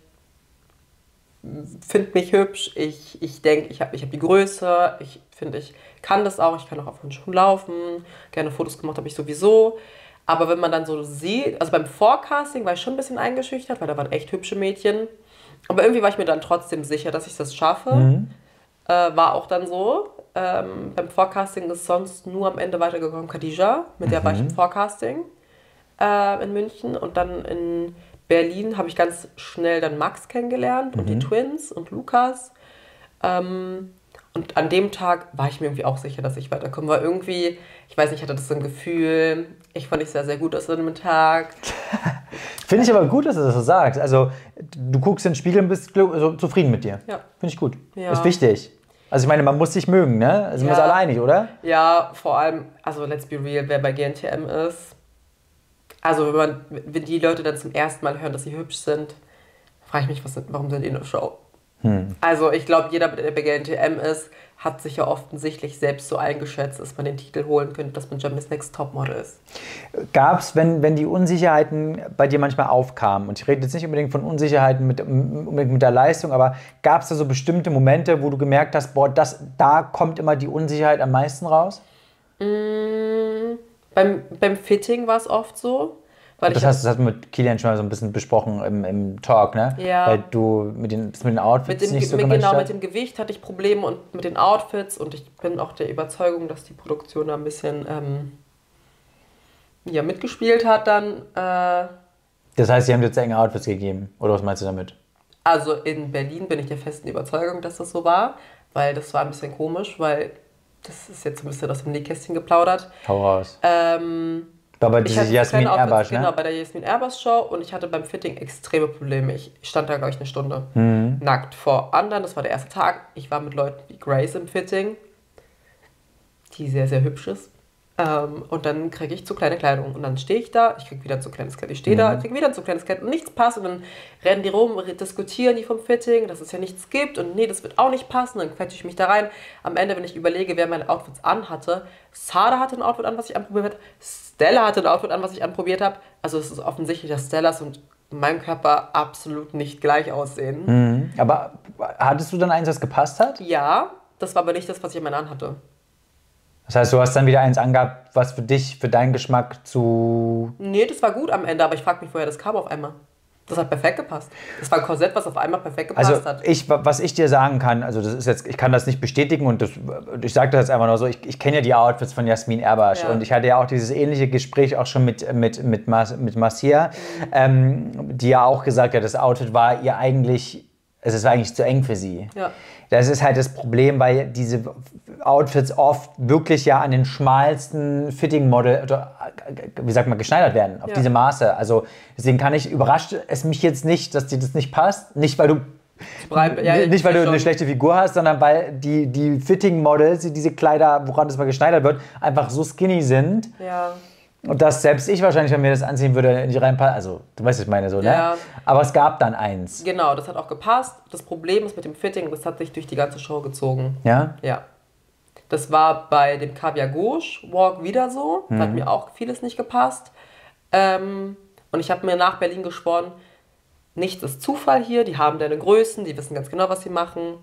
finde mich hübsch, ich denke, ich hab die Größe, ich finde, ich kann das auch, ich kann auch auf den Schuhen laufen, gerne Fotos gemacht habe ich sowieso. Aber wenn man dann so sieht, also beim Forecasting war ich schon ein bisschen eingeschüchtert, weil da waren echt hübsche Mädchen. Aber irgendwie war ich mir dann trotzdem sicher, dass ich das schaffe. War auch dann so. Beim Forecasting ist sonst nur am Ende weitergekommen Khadija, mit der war ich im Forecasting in München. Und dann in Berlin habe ich ganz schnell dann Max kennengelernt und die Twins und Lukas. Und an dem Tag war ich mir irgendwie auch sicher, dass ich weiterkomme. Weil irgendwie, ich weiß nicht, ich hatte das so ein Gefühl, ich fand ich sehr, sehr gut aus an dem Tag. Finde ich aber gut, dass du das so sagst. Also du guckst in den Spiegel und bist so zufrieden mit dir. Ja. Finde ich gut. Ja. Ist wichtig. Also ich meine, man muss sich mögen, ne? Also man ist alle einig, oder? Ja, vor allem, also let's be real, wer bei GNTM ist. Also wenn die Leute dann zum ersten Mal hören, dass sie hübsch sind, frage ich mich, warum sind die in der Show? Also ich glaube, jeder, der bei GNTM ist, hat sich ja offensichtlich selbst so eingeschätzt, dass man den Titel holen könnte, dass man Germany's Next Topmodel ist. Gab es, wenn die Unsicherheiten bei dir manchmal aufkamen, und ich rede jetzt nicht unbedingt von Unsicherheiten mit der Leistung, aber gab es da so bestimmte Momente, wo du gemerkt hast, boah, da kommt immer die Unsicherheit am meisten raus? Beim Fitting war es oft so. Weil das hast du mit Kilian schon mal so ein bisschen besprochen im Talk, ne? Ja. Weil du mit den Outfits nicht so gematcht Genau, hast. mit dem Gewicht hatte ich Probleme und mit den Outfits und ich bin auch der Überzeugung, dass die Produktion da ein bisschen mitgespielt hat dann. Das heißt, sie haben dir zu enge Outfits gegeben, oder was meinst du damit? Also in Berlin bin ich der festen Überzeugung, dass das so war, weil das war ein bisschen komisch, weil das ist jetzt ein bisschen aus dem Nähkästchen geplaudert. Hau raus. War bei Ich dieser hatte Jasmin kleine Outfits, Erbasch, ne? genau, bei der Jasmin Erbers Show und ich hatte beim Fitting extreme Probleme. Ich stand da, glaube ich, eine Stunde nackt vor anderen. Das war der erste Tag. Ich war mit Leuten wie Grace im Fitting, die sehr, sehr hübsch ist. Und dann kriege ich zu kleine Kleidung. Und dann stehe ich da, ich kriege wieder zu kleines Kleid. Ich stehe da, kriege wieder ein zu kleines Kleid und nichts passt. Und dann rennen die rum, diskutieren die vom Fitting, dass es ja nichts gibt. Und nee, das wird auch nicht passen. Dann quetsche ich mich da rein. Am Ende, wenn ich überlege, wer meine Outfits anhatte, Sada hatte ein Outfit an, was ich anprobiert habe. Stella hatte ein Outfit an, was ich anprobiert habe. Also es ist offensichtlich, dass Stellas und mein Körper absolut nicht gleich aussehen. Aber hattest du dann eins, das gepasst hat? Ja, das war aber nicht das, was ich an meiner anhatte. Das heißt, du hast dann wieder eins angehabt, was für dich, für deinen Geschmack zu... Nee, das war gut am Ende, aber ich frage mich, woher das kam auf einmal. Das hat perfekt gepasst. Das war ein Korsett, was auf einmal perfekt gepasst hat. Was ich dir sagen kann, also das ist jetzt, ich kann das nicht bestätigen und ich sage das jetzt einfach nur so, ich kenne ja die Outfits von Jasmin Erbasch und ich hatte ja auch dieses ähnliche Gespräch auch schon mit Marcia, die ja auch gesagt hat, das Outfit war ihr eigentlich, es war eigentlich zu eng für sie. Ja. Das ist halt das Problem, weil diese Outfits oft wirklich ja an den schmalsten Fitting-Model, oder wie sagt man, geschneidert werden, auf diese Maße. Also deswegen überrascht es mich jetzt nicht, dass dir das nicht passt. Nicht, weil du eine schlechte Figur hast, sondern weil die Fitting-Models, diese Kleider, woran das mal geschneidert wird, einfach so skinny sind. Ja. Und dass selbst ich wahrscheinlich, wenn mir das anziehen würde, nicht reinpassen. Also, du weißt, was ich meine, so, ne? Ja. Aber es gab dann eins. Genau, das hat auch gepasst. Das Problem ist mit dem Fitting, das hat sich durch die ganze Show gezogen. Ja? Ja. Das war bei dem Caviar Gauche Walk wieder so. Da hat mir auch vieles nicht gepasst. Und ich habe mir nach Berlin geschworen, nichts ist Zufall hier. Die haben deine Größen, die wissen ganz genau, was sie machen.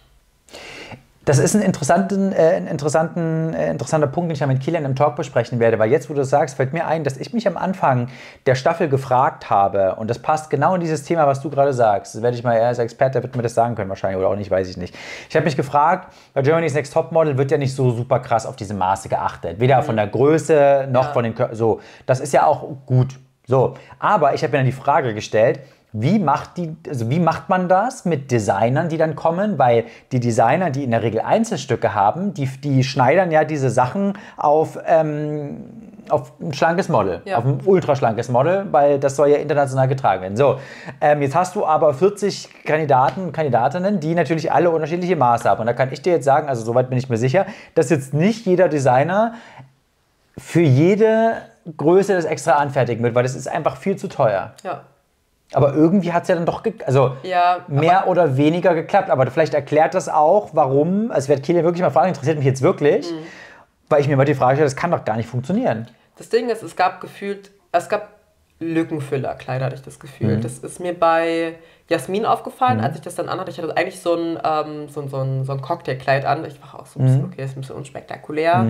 Das ist ein interessanter Punkt, den ich ja mit Kilian im Talk besprechen werde, weil jetzt, wo du das sagst, fällt mir ein, dass ich mich am Anfang der Staffel gefragt habe, und das passt genau in dieses Thema, was du gerade sagst. Das werde ich mal, er als Experte, wird mir das sagen können wahrscheinlich, oder auch nicht, weiß ich nicht. Ich habe mich gefragt, bei Germany's Next Topmodel wird ja nicht so super krass auf diese Maße geachtet. Weder von der Größe, noch von den so. Das ist ja auch gut. So. Aber ich habe mir dann die Frage gestellt, wie macht man das mit Designern, die dann kommen? Weil die Designer, die in der Regel Einzelstücke haben, die schneidern ja diese Sachen auf ein schlankes Model, auf ein ultraschlankes Model, weil das soll ja international getragen werden. So, jetzt hast du aber 40 Kandidatinnen, die natürlich alle unterschiedliche Maße haben. Und da kann ich dir jetzt sagen, also soweit bin ich mir sicher, dass jetzt nicht jeder Designer für jede Größe das extra anfertigen wird, weil das ist einfach viel zu teuer. Ja. Aber irgendwie hat es ja dann doch mehr oder weniger geklappt. Aber vielleicht erklärt das auch, warum, also ich werde Kilian wirklich mal fragen, interessiert mich jetzt wirklich, weil ich mir mal die Frage stelle, das kann doch gar nicht funktionieren. Das Ding ist, es gab Lückenfüller-Kleider, hatte ich das Gefühl. Das ist mir bei Jasmin aufgefallen, als ich das dann anhatte. Ich hatte eigentlich so ein Cocktailkleid an. Ich war auch so ein bisschen, okay, das ist ein bisschen unspektakulär.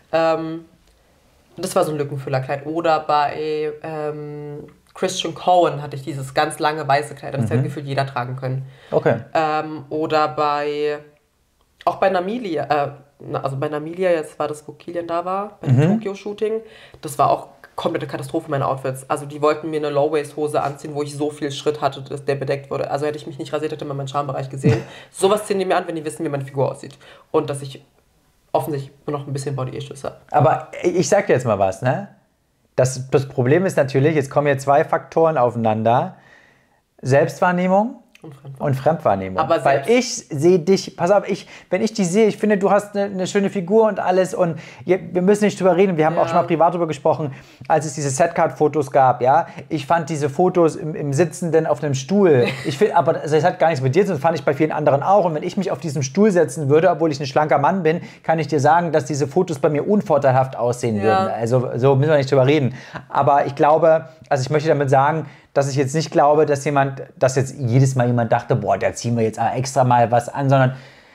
Das war so ein Lückenfüllerkleid. Oder bei Christian Cohen hatte ich dieses ganz lange weiße Kleid. Das hätte gefühlt jeder tragen können. Okay. Oder auch bei Namilia, also bei Namilia, jetzt war das, wo Kilian da war, bei dem Tokio-Shooting, das war auch komplette Katastrophe, meine Outfits. Also die wollten mir eine Low-Waist-Hose anziehen, wo ich so viel Schritt hatte, dass der bedeckt wurde. Also hätte ich mich nicht rasiert, hätte man meinen Schambereich gesehen. Sowas ziehen die mir an, wenn die wissen, wie meine Figur aussieht. Und dass ich offensichtlich nur noch ein bisschen Body-Issues habe. Aber ich sag dir jetzt mal was, ne? Das Problem ist natürlich, jetzt kommen hier zwei Faktoren aufeinander. Selbstwahrnehmung und Fremdwahrnehmung. Aber weil ich sehe dich, pass auf, wenn ich dich sehe, ich finde, du hast eine schöne Figur und alles und wir müssen nicht drüber reden, wir haben auch schon mal privat drüber gesprochen, als es diese Setcard-Fotos gab, ja. Ich fand diese Fotos im Sitzenden auf einem Stuhl, aber das hat gar nichts mit dir zu tun, das fand ich bei vielen anderen auch, und wenn ich mich auf diesem Stuhl setzen würde, obwohl ich ein schlanker Mann bin, kann ich dir sagen, dass diese Fotos bei mir unvorteilhaft aussehen würden. Also so müssen wir nicht drüber reden. Aber ich glaube, also ich möchte damit sagen, dass ich jetzt nicht glaube, dass jetzt jedes Mal jemand dachte, boah, da ziehen wir jetzt extra mal was an, sondern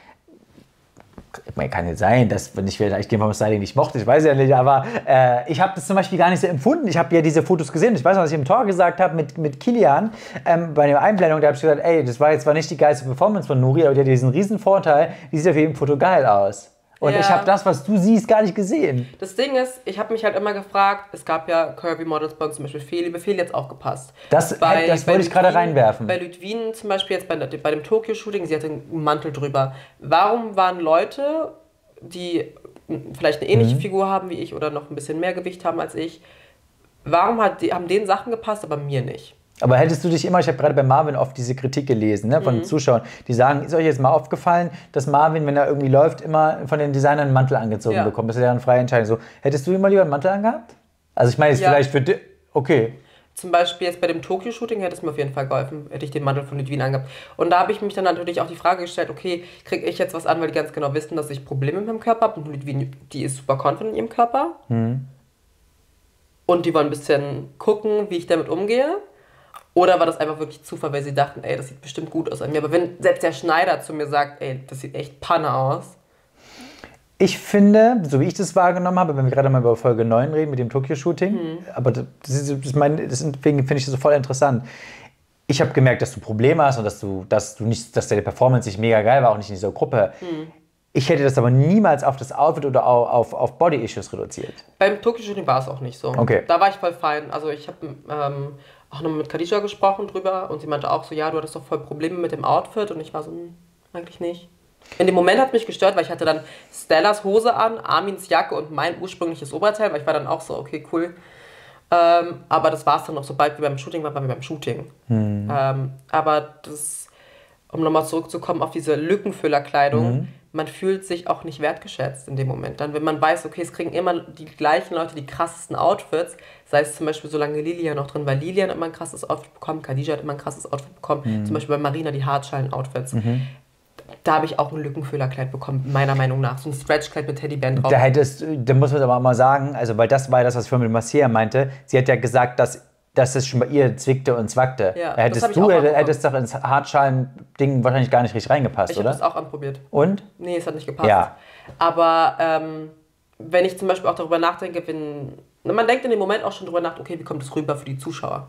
kann jetzt sein, dass wenn ich vielleicht den vom Styling nicht mochte, ich weiß ja nicht, aber ich habe das zum Beispiel gar nicht so empfunden. Ich habe ja diese Fotos gesehen. Ich weiß noch, was ich im Tor gesagt habe mit Kilian bei der Einblendung, da habe ich gesagt, ey, das war jetzt zwar nicht die geilste Performance von Nuri, aber die hat diesen riesen Vorteil, die sieht auf jedem Foto geil aus. Und ich habe das, was du siehst, gar nicht gesehen. Das Ding ist, ich habe mich halt immer gefragt, es gab ja Curvy Models bei uns, zum Beispiel Feli, bei Feli jetzt auch gepasst. Das wollte ich gerade reinwerfen. Bei Ludwin zum Beispiel jetzt bei dem Tokio-Shooting, sie hatte einen Mantel drüber. Warum waren Leute, die vielleicht eine ähnliche Figur haben wie ich oder noch ein bisschen mehr Gewicht haben als ich, warum haben denen Sachen gepasst, aber mir nicht? Aber hättest du dich immer, ich habe gerade bei Marvin oft diese Kritik gelesen, ne, von Zuschauern, die sagen, ist euch jetzt mal aufgefallen, dass Marvin, wenn er irgendwie läuft, immer von den Designern einen Mantel angezogen bekommt? Das ist ja eine freie Entscheidung. So, hättest du immer lieber einen Mantel angehabt? Also ich meine, jetzt vielleicht für dich, okay. Zum Beispiel jetzt bei dem Tokio-Shooting hätte es mir auf jeden Fall geholfen, hätte ich den Mantel von Ludwig angehabt. Und da habe ich mich dann natürlich auch die Frage gestellt, okay, kriege ich jetzt was an, weil die ganz genau wissen, dass ich Probleme mit meinem Körper habe und Ludwig, die ist super confident in ihrem Körper. Und die wollen ein bisschen gucken, wie ich damit umgehe. Oder war das einfach wirklich Zufall, weil sie dachten, ey, das sieht bestimmt gut aus an mir. Aber wenn selbst der Schneider zu mir sagt, ey, das sieht echt Panne aus. Ich finde, so wie ich das wahrgenommen habe, wenn wir gerade mal über Folge 9 reden mit dem Tokio-Shooting, aber deswegen finde ich das so voll interessant. Ich habe gemerkt, dass du Probleme hast und dass deine Performance nicht mega geil war, auch nicht in dieser Gruppe. Ich hätte das aber niemals auf das Outfit oder auf Body-Issues reduziert. Beim Tokio-Shooting war es auch nicht so. Okay. Da war ich voll fein. Also ich habe auch noch mit Khadija gesprochen drüber und sie meinte auch so, ja, du hattest doch voll Probleme mit dem Outfit und ich war so, eigentlich nicht. In dem Moment hat es mich gestört, weil ich hatte dann Stellas Hose an, Armins Jacke und mein ursprüngliches Oberteil, weil ich war dann auch so, okay, cool. Aber das war es dann noch, sobald wir beim Shooting waren, waren wir beim Shooting. Aber das, um nochmal zurückzukommen auf diese Lückenfüllerkleidung, man fühlt sich auch nicht wertgeschätzt in dem Moment. Dann, wenn man weiß, okay, es kriegen immer die gleichen Leute die krassesten Outfits, sei es zum Beispiel, solange Lilian noch drin war, Lilian hat immer ein krasses Outfit bekommen, Khadija hat immer ein krasses Outfit bekommen, zum Beispiel bei Marina die Hartschalen-Outfits. Da habe ich auch ein Lückenfüllerkleid bekommen, meiner Meinung nach. So ein Stretchkleid mit Teddyband drauf. Da muss man aber mal sagen, also weil das war das, was ich vorhin mit Marcia meinte, sie hat ja gesagt, dass es schon bei ihr zwickte und zwackte. Ja, hättest doch ins Hartschalen-Ding wahrscheinlich gar nicht richtig reingepasst, oder? Ich habe das auch anprobiert. Und? Nee, es hat nicht gepasst. Ja. Aber wenn ich zum Beispiel auch darüber nachdenke, man denkt in dem Moment auch schon darüber nach, okay, wie kommt es rüber für die Zuschauer?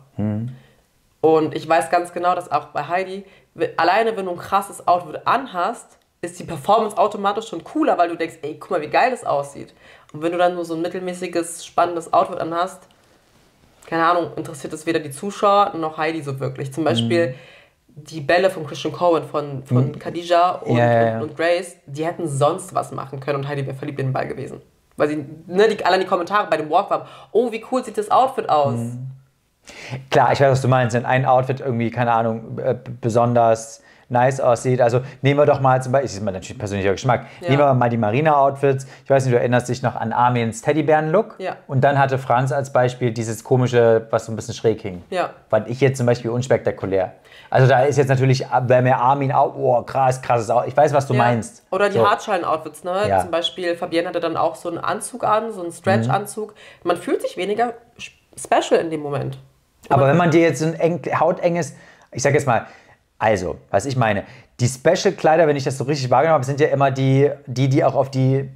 Und ich weiß ganz genau, dass auch bei Heidi, alleine wenn du ein krasses Outfit anhast, ist die Performance automatisch schon cooler, weil du denkst, ey, guck mal, wie geil das aussieht. Und wenn du dann nur so ein mittelmäßiges, spannendes Outfit anhast, keine Ahnung, interessiert es weder die Zuschauer noch Heidi so wirklich. Zum Beispiel die Bälle von Christian Cohen, von Khadija und Grace, die hätten sonst was machen können und Heidi wäre verliebt in den Ball gewesen. Weil sie, allein die Kommentare bei dem Walk waren, oh, wie cool sieht das Outfit aus. Klar, ich weiß, was du meinst, wenn ein Outfit irgendwie, keine Ahnung, besonders nice aussieht. Also nehmen wir doch mal zum Beispiel, das ist mal natürlich persönlicher Geschmack, nehmen wir mal die Marina-Outfits. Ich weiß nicht, du erinnerst dich noch an Armins Teddybären-Look. Ja. Und dann hatte Franz als Beispiel dieses komische, was so ein bisschen schräg hing. Ja. Fand ich jetzt zum Beispiel unspektakulär. Also da ist jetzt natürlich, wäre mir Armin auch, oh krasses Outfit. Ich weiß, was du meinst. Oder die Hartschalen-Outfits, ne? Ja. Zum Beispiel, Fabienne hatte dann auch so einen Anzug an, so einen Stretch-Anzug. Man fühlt sich weniger special in dem Moment. Aber wenn man dir jetzt so ein hautenges, ich sag jetzt mal, also, was ich meine, die Special-Kleider, wenn ich das so richtig wahrgenommen habe, sind ja immer die auch auf die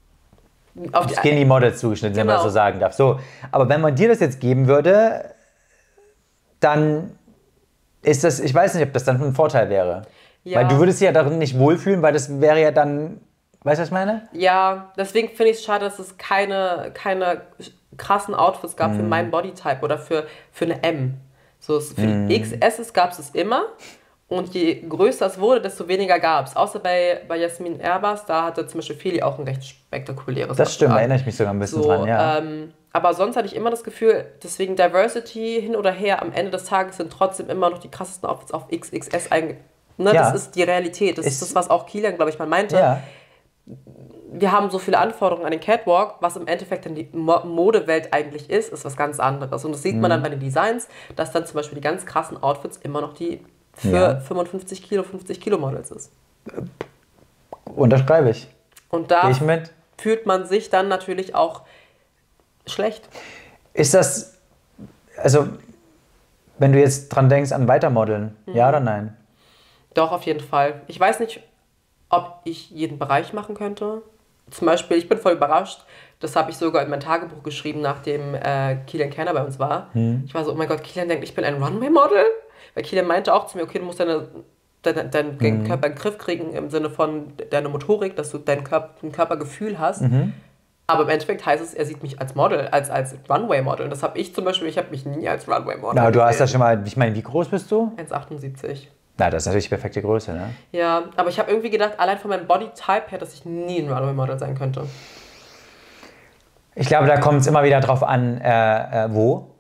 Skinny Models zugeschnitten, wenn man das so sagen darf. So, aber wenn man dir das jetzt geben würde, dann ist das, ich weiß nicht, ob das dann ein Vorteil wäre. Ja. Weil du würdest dich ja darin nicht wohlfühlen, weil das wäre ja dann, weißt du, was ich meine? Ja, deswegen finde ich es schade, dass es keine krassen Outfits gab für meinen Bodytype oder für eine M. So, für die XS gab es immer. Und je größer es wurde, desto weniger gab es. Außer bei Jasmin Erbas, da hatte zum Beispiel Feli auch ein recht spektakuläres. Das stimmt, da erinnere ich mich sogar ein bisschen dran, ja. Aber sonst hatte ich immer das Gefühl, deswegen Diversity hin oder her, am Ende des Tages sind trotzdem immer noch die krassesten Outfits auf XXS eingegangen. Ne, ja. Das ist die Realität. Das ist das, was auch Kilian, glaube ich, mal meinte. Ja. Wir haben so viele Anforderungen an den Catwalk, was im Endeffekt dann die Modewelt eigentlich ist was ganz anderes. Und das sieht man dann bei den Designs, dass dann zum Beispiel die ganz krassen Outfits immer noch die für 55 Kilo, 50 Kilo Models ist. Unterschreibe ich. Und da fühlt man sich dann natürlich auch schlecht. Ist das, also wenn du jetzt dran denkst an Weitermodeln, ja oder nein? Doch, auf jeden Fall. Ich weiß nicht, ob ich jeden Bereich machen könnte. Zum Beispiel, ich bin voll überrascht, das habe ich sogar in mein Tagebuch geschrieben, nachdem Kilian Kerner bei uns war. Ich war so, oh mein Gott, Kilian denkt, ich bin ein Runway-Model? Weil Kilian meinte auch zu mir, okay, du musst deinen Körper in den Griff kriegen, im Sinne von deiner Motorik, dass du ein Körpergefühl hast. Aber im Endeffekt heißt es, er sieht mich als Model, als Runway-Model. Und das habe ich zum Beispiel, ich habe mich nie als Runway-Model gesehen. Du hast das schon mal, ich meine, wie groß bist du? 1,78. Na, das ist natürlich die perfekte Größe, ne? Ja, aber ich habe irgendwie gedacht, allein von meinem Body-Type her, dass ich nie ein Runway-Model sein könnte. Ich glaube, da kommt es immer wieder drauf an, wo.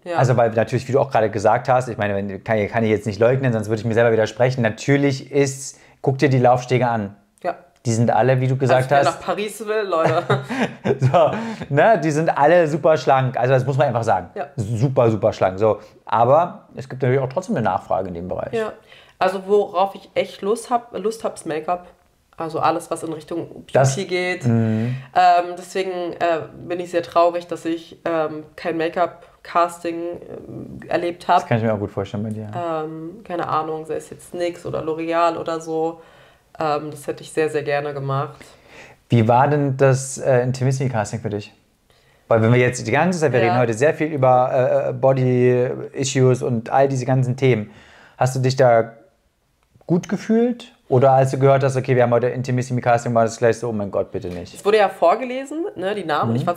Ja. Also weil natürlich, wie du auch gerade gesagt hast, ich meine, kann ich jetzt nicht leugnen, sonst würde ich mir selber widersprechen. Natürlich guck dir die Laufstege an. Ja. Die sind alle, wie du gesagt Wer hast. nach Paris will, Leute. So, ne, die sind alle super schlank. Also das muss man einfach sagen. Ja. Super, super schlank. So, aber es gibt natürlich auch trotzdem eine Nachfrage in dem Bereich. Ja. Also worauf ich echt Lust habe, ist Make-up. Also alles, was in Richtung Beauty geht. Deswegen bin ich sehr traurig, dass ich kein Make-up-Casting erlebt habe. Das kann ich mir auch gut vorstellen bei dir. Keine Ahnung, sei es jetzt NYX oder L'Oreal oder so. Das hätte ich sehr, sehr gerne gemacht. Wie war denn das Intimissimi-Casting für dich? Weil wenn wir jetzt die ganze Zeit, wir reden heute sehr viel über Body-Issues und all diese ganzen Themen. Hast du dich da gut gefühlt? Oder als du gehört hast, okay, wir haben heute Intimissimi-Casting, war das gleich so, oh mein Gott, bitte nicht. Es wurde ja vorgelesen, ne, die Namen. Und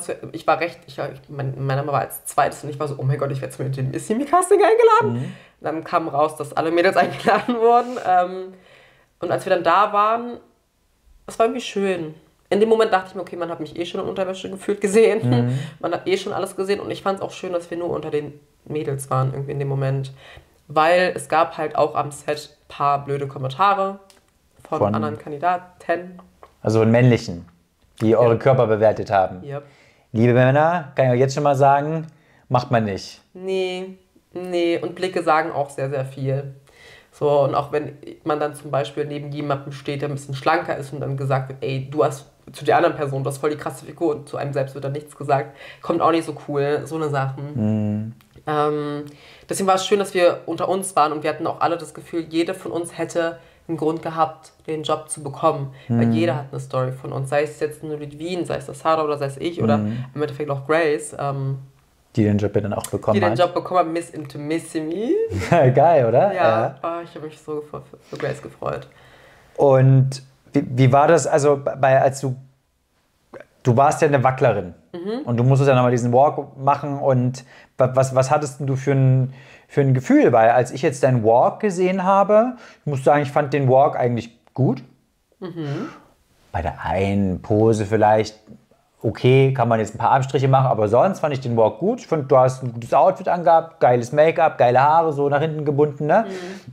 mein Name war als zweites und ich war so, oh mein Gott, ich werde zum Intimissimi-Casting eingeladen. Dann kam raus, dass alle Mädels eingeladen wurden. Und als wir dann da waren, das war irgendwie schön. In dem Moment dachte ich mir, okay, man hat mich eh schon in Unterwäsche gefühlt gesehen. Man hat eh schon alles gesehen. Und ich fand es auch schön, dass wir nur unter den Mädels waren irgendwie in dem Moment. Weil es gab halt auch am Set ein paar blöde Kommentare von anderen Kandidaten. Also von männlichen, die eure Körper bewertet haben. Yep. Liebe Männer, kann ich euch jetzt schon mal sagen, macht man nicht. Nee. Und Blicke sagen auch sehr, sehr viel. So, und auch wenn man dann zum Beispiel neben jemandem steht, der ein bisschen schlanker ist und dann gesagt wird, ey, du hast zu der anderen Person, du hast voll die krasse Figur und zu einem selbst wird dann nichts gesagt, kommt auch nicht so cool, so eine Sachen. Deswegen war es schön, dass wir unter uns waren und wir hatten auch alle das Gefühl, jede von uns hätte einen Grund gehabt, den Job zu bekommen. Weil jeder hat eine Story von uns, sei es jetzt nur Wien, sei es das Sarah oder sei es ich oder im Endeffekt auch Grace. Die den Job ja dann auch bekommen hat. Die den Job bekommen hat, Miss Intimissimi. Geil, oder? Ja. Ich habe mich so für Grace gefreut. Und wie war das, also als du warst ja eine Wacklerin und du musstest ja nochmal diesen Walk machen und was hattest du für ein Gefühl? Weil als ich jetzt deinen Walk gesehen habe, ich muss sagen, ich fand den Walk eigentlich gut. Bei der einen Pose vielleicht okay, kann man jetzt ein paar Abstriche machen, aber sonst fand ich den Walk gut. Ich fand, du hast ein gutes Outfit angehabt, geiles Make-up, geile Haare, so nach hinten gebunden. Ne?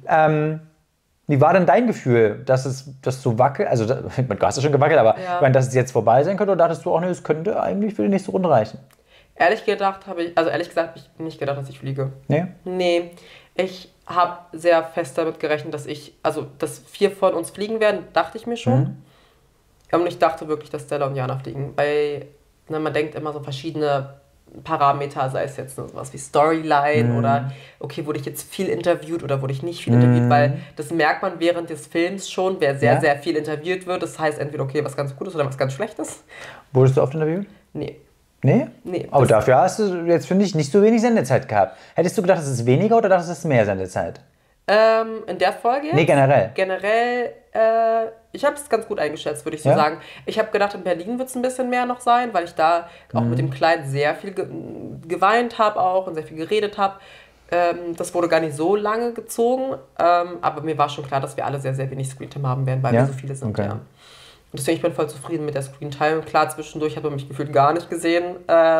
Wie war denn dein Gefühl, dass so wackelt? Also, du hast ja schon gewackelt, aber ich meine, dass es jetzt vorbei sein könnte, oder dachtest du auch, ne, es könnte eigentlich für die nächste Runde reichen? Ehrlich gesagt habe ich nicht gedacht, dass ich fliege. Nee? Nee. Ich habe sehr fest damit gerechnet, dass 4 von uns fliegen werden, dachte ich mir schon. Und ich dachte wirklich, dass Stella und Jana fliegen. Weil man denkt immer so verschiedene Parameter, sei es jetzt sowas wie Storyline oder okay, wurde ich jetzt viel interviewt oder wurde ich nicht viel interviewt, weil das merkt man während des Films schon, wer sehr, sehr viel interviewt wird. Das heißt entweder, okay, was ganz Gutes oder was ganz Schlechtes. Wurdest du oft interviewt? Nee. Nee? Nee. Aber dafür hast du jetzt, finde ich, nicht so wenig Sendezeit gehabt. Hättest du gedacht, es ist weniger oder dachtest du, es ist mehr Sendezeit? In der Folge jetzt? Nee, generell. Generell, ich habe es ganz gut eingeschätzt, würde ich so sagen. Ich habe gedacht, in Berlin wird es ein bisschen mehr noch sein, weil ich da auch mit dem Kleid sehr viel geweint habe auch und sehr viel geredet habe. Das wurde gar nicht so lange gezogen, aber mir war schon klar, dass wir alle sehr, sehr wenig Screentime haben werden, weil wir so viele sind. Okay. Ja. Und deswegen, ich bin voll zufrieden mit der Screentime. Klar, zwischendurch hat man mich gefühlt gar nicht gesehen,